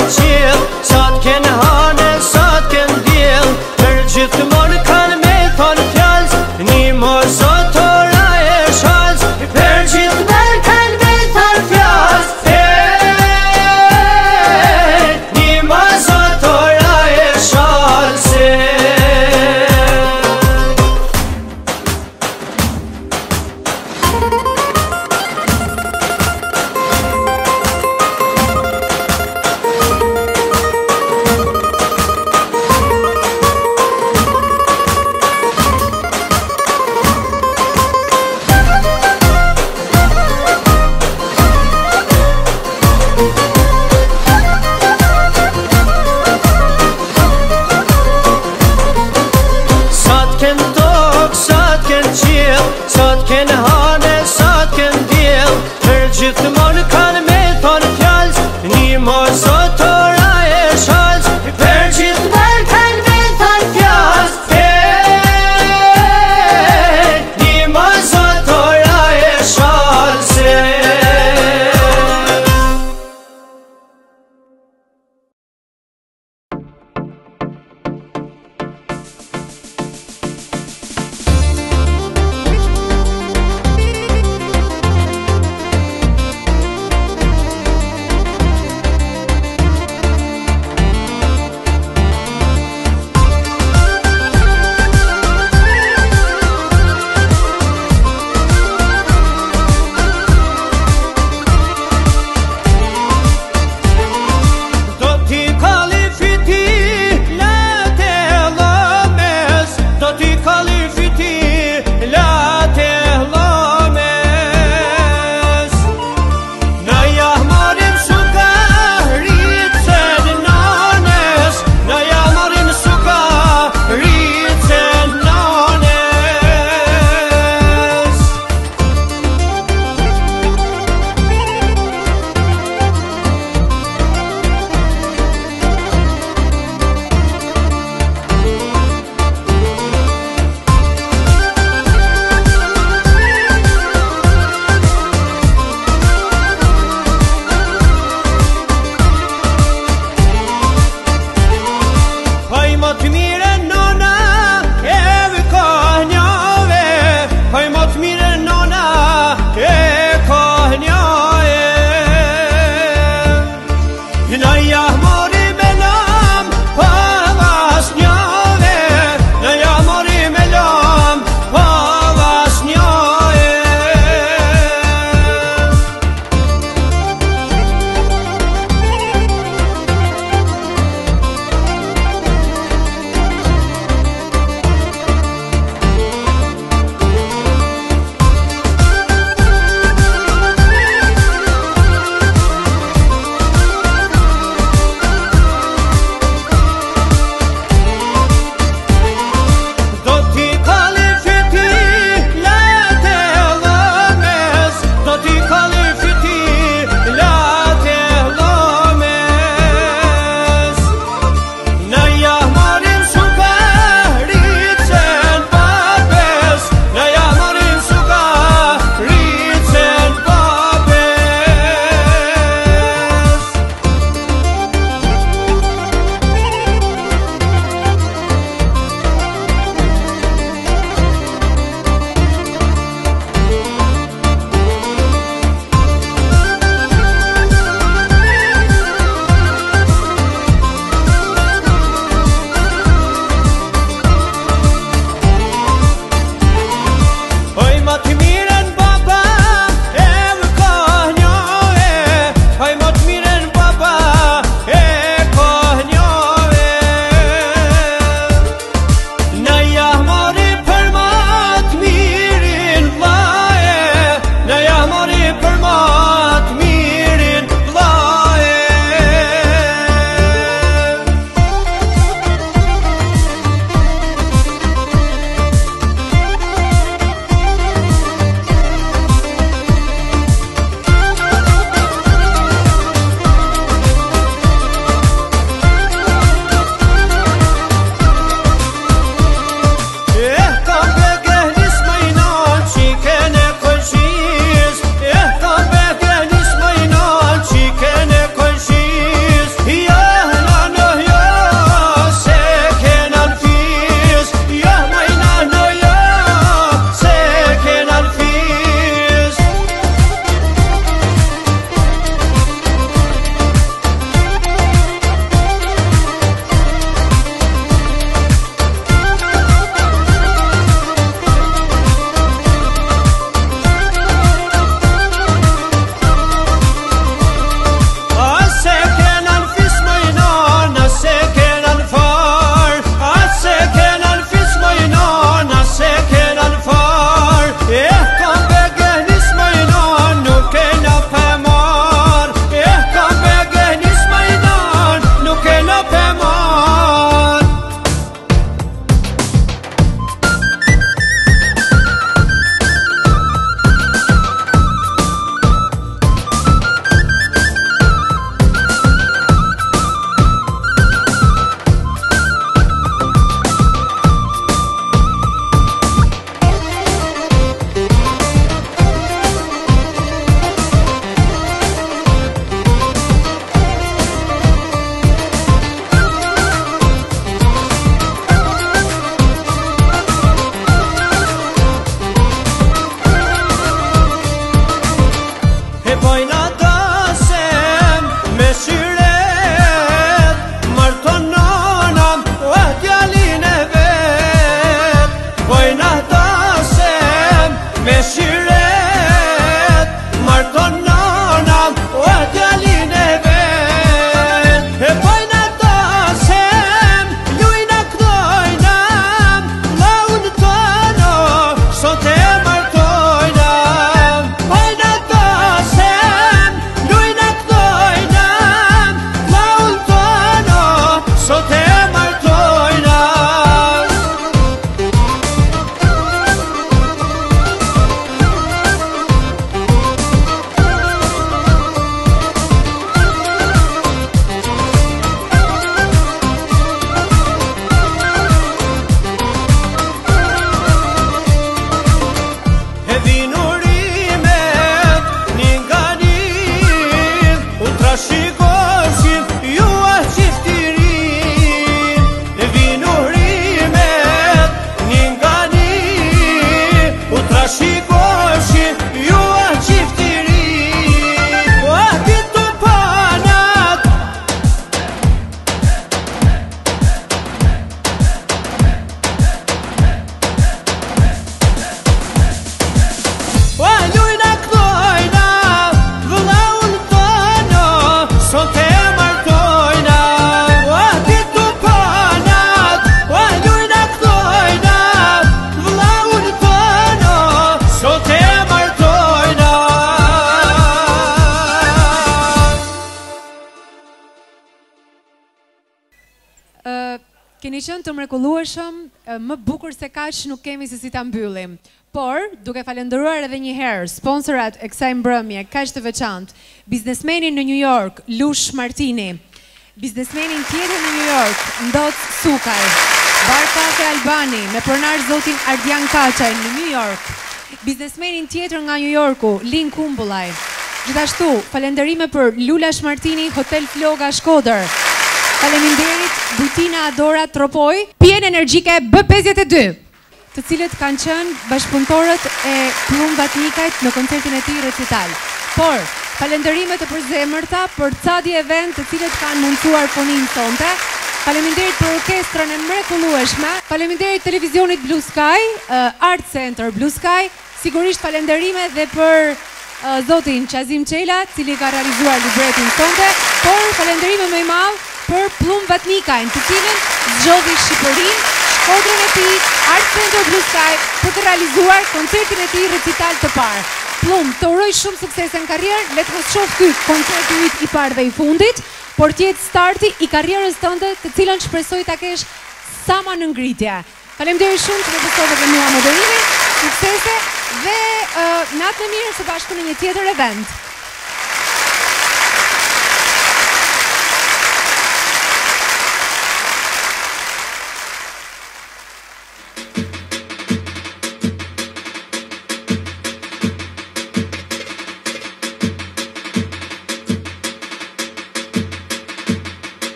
Keni qenë të mrekullueshëm, më bukur se kaq nuk kemi se si ta mbyllim. Por, duke falendëruar edhe një herë sponsorat e kësaj mbrëmje kaq të veçantë, biznesmenin në New York, Lush Martini, biznesmenin tjetër në New York, Ndoc Sukaj, Bar Cafe Albani me pronar zotin Ardian Kaçaj në New York, biznesmenin tjetër nga New Yorku, Lin Kumbullaj. Gjithashtu, falenderime për Lulash Martini, Hotel Floga Shkodër. Faleminderit Bujtina Adora Tropoj, Pjen Energjike B52, të cilët kanë qenë bashkëpunëtorët e Plum Vatnikajt në koncertin e tij recital. Por, falenderimet të përzemërta për Cadi Event, të cilët kanë mundsuar fonin sonte. Faleminderit për orkestrën e mrekullueshme. Faleminderit televizionit Blue Sky, Art Center Blue Sky. Sigurisht falenderime dhe për zotin Qazim Qela, cili ka realizuar libretin sonte, por falenderime më i madh për Plum Vatnikajn, të cilën zgjodhi Shqipërinë, Shkodrën e tij, Art Center Blue Sky për të realizuar koncertin e tij recital të parë. Plum, të uroj shumë sukses në karrierë, le të mos shoh ky koncerti yt i parë dhe i fundit, por të jetë starti i karrierës tënde, të cilën shpresoj ta kesh sa më në ngritje. Faleminderit shumë që më besove dhe mua moderimin, suksese dhe natë në mirë së bashku në një tjetër event.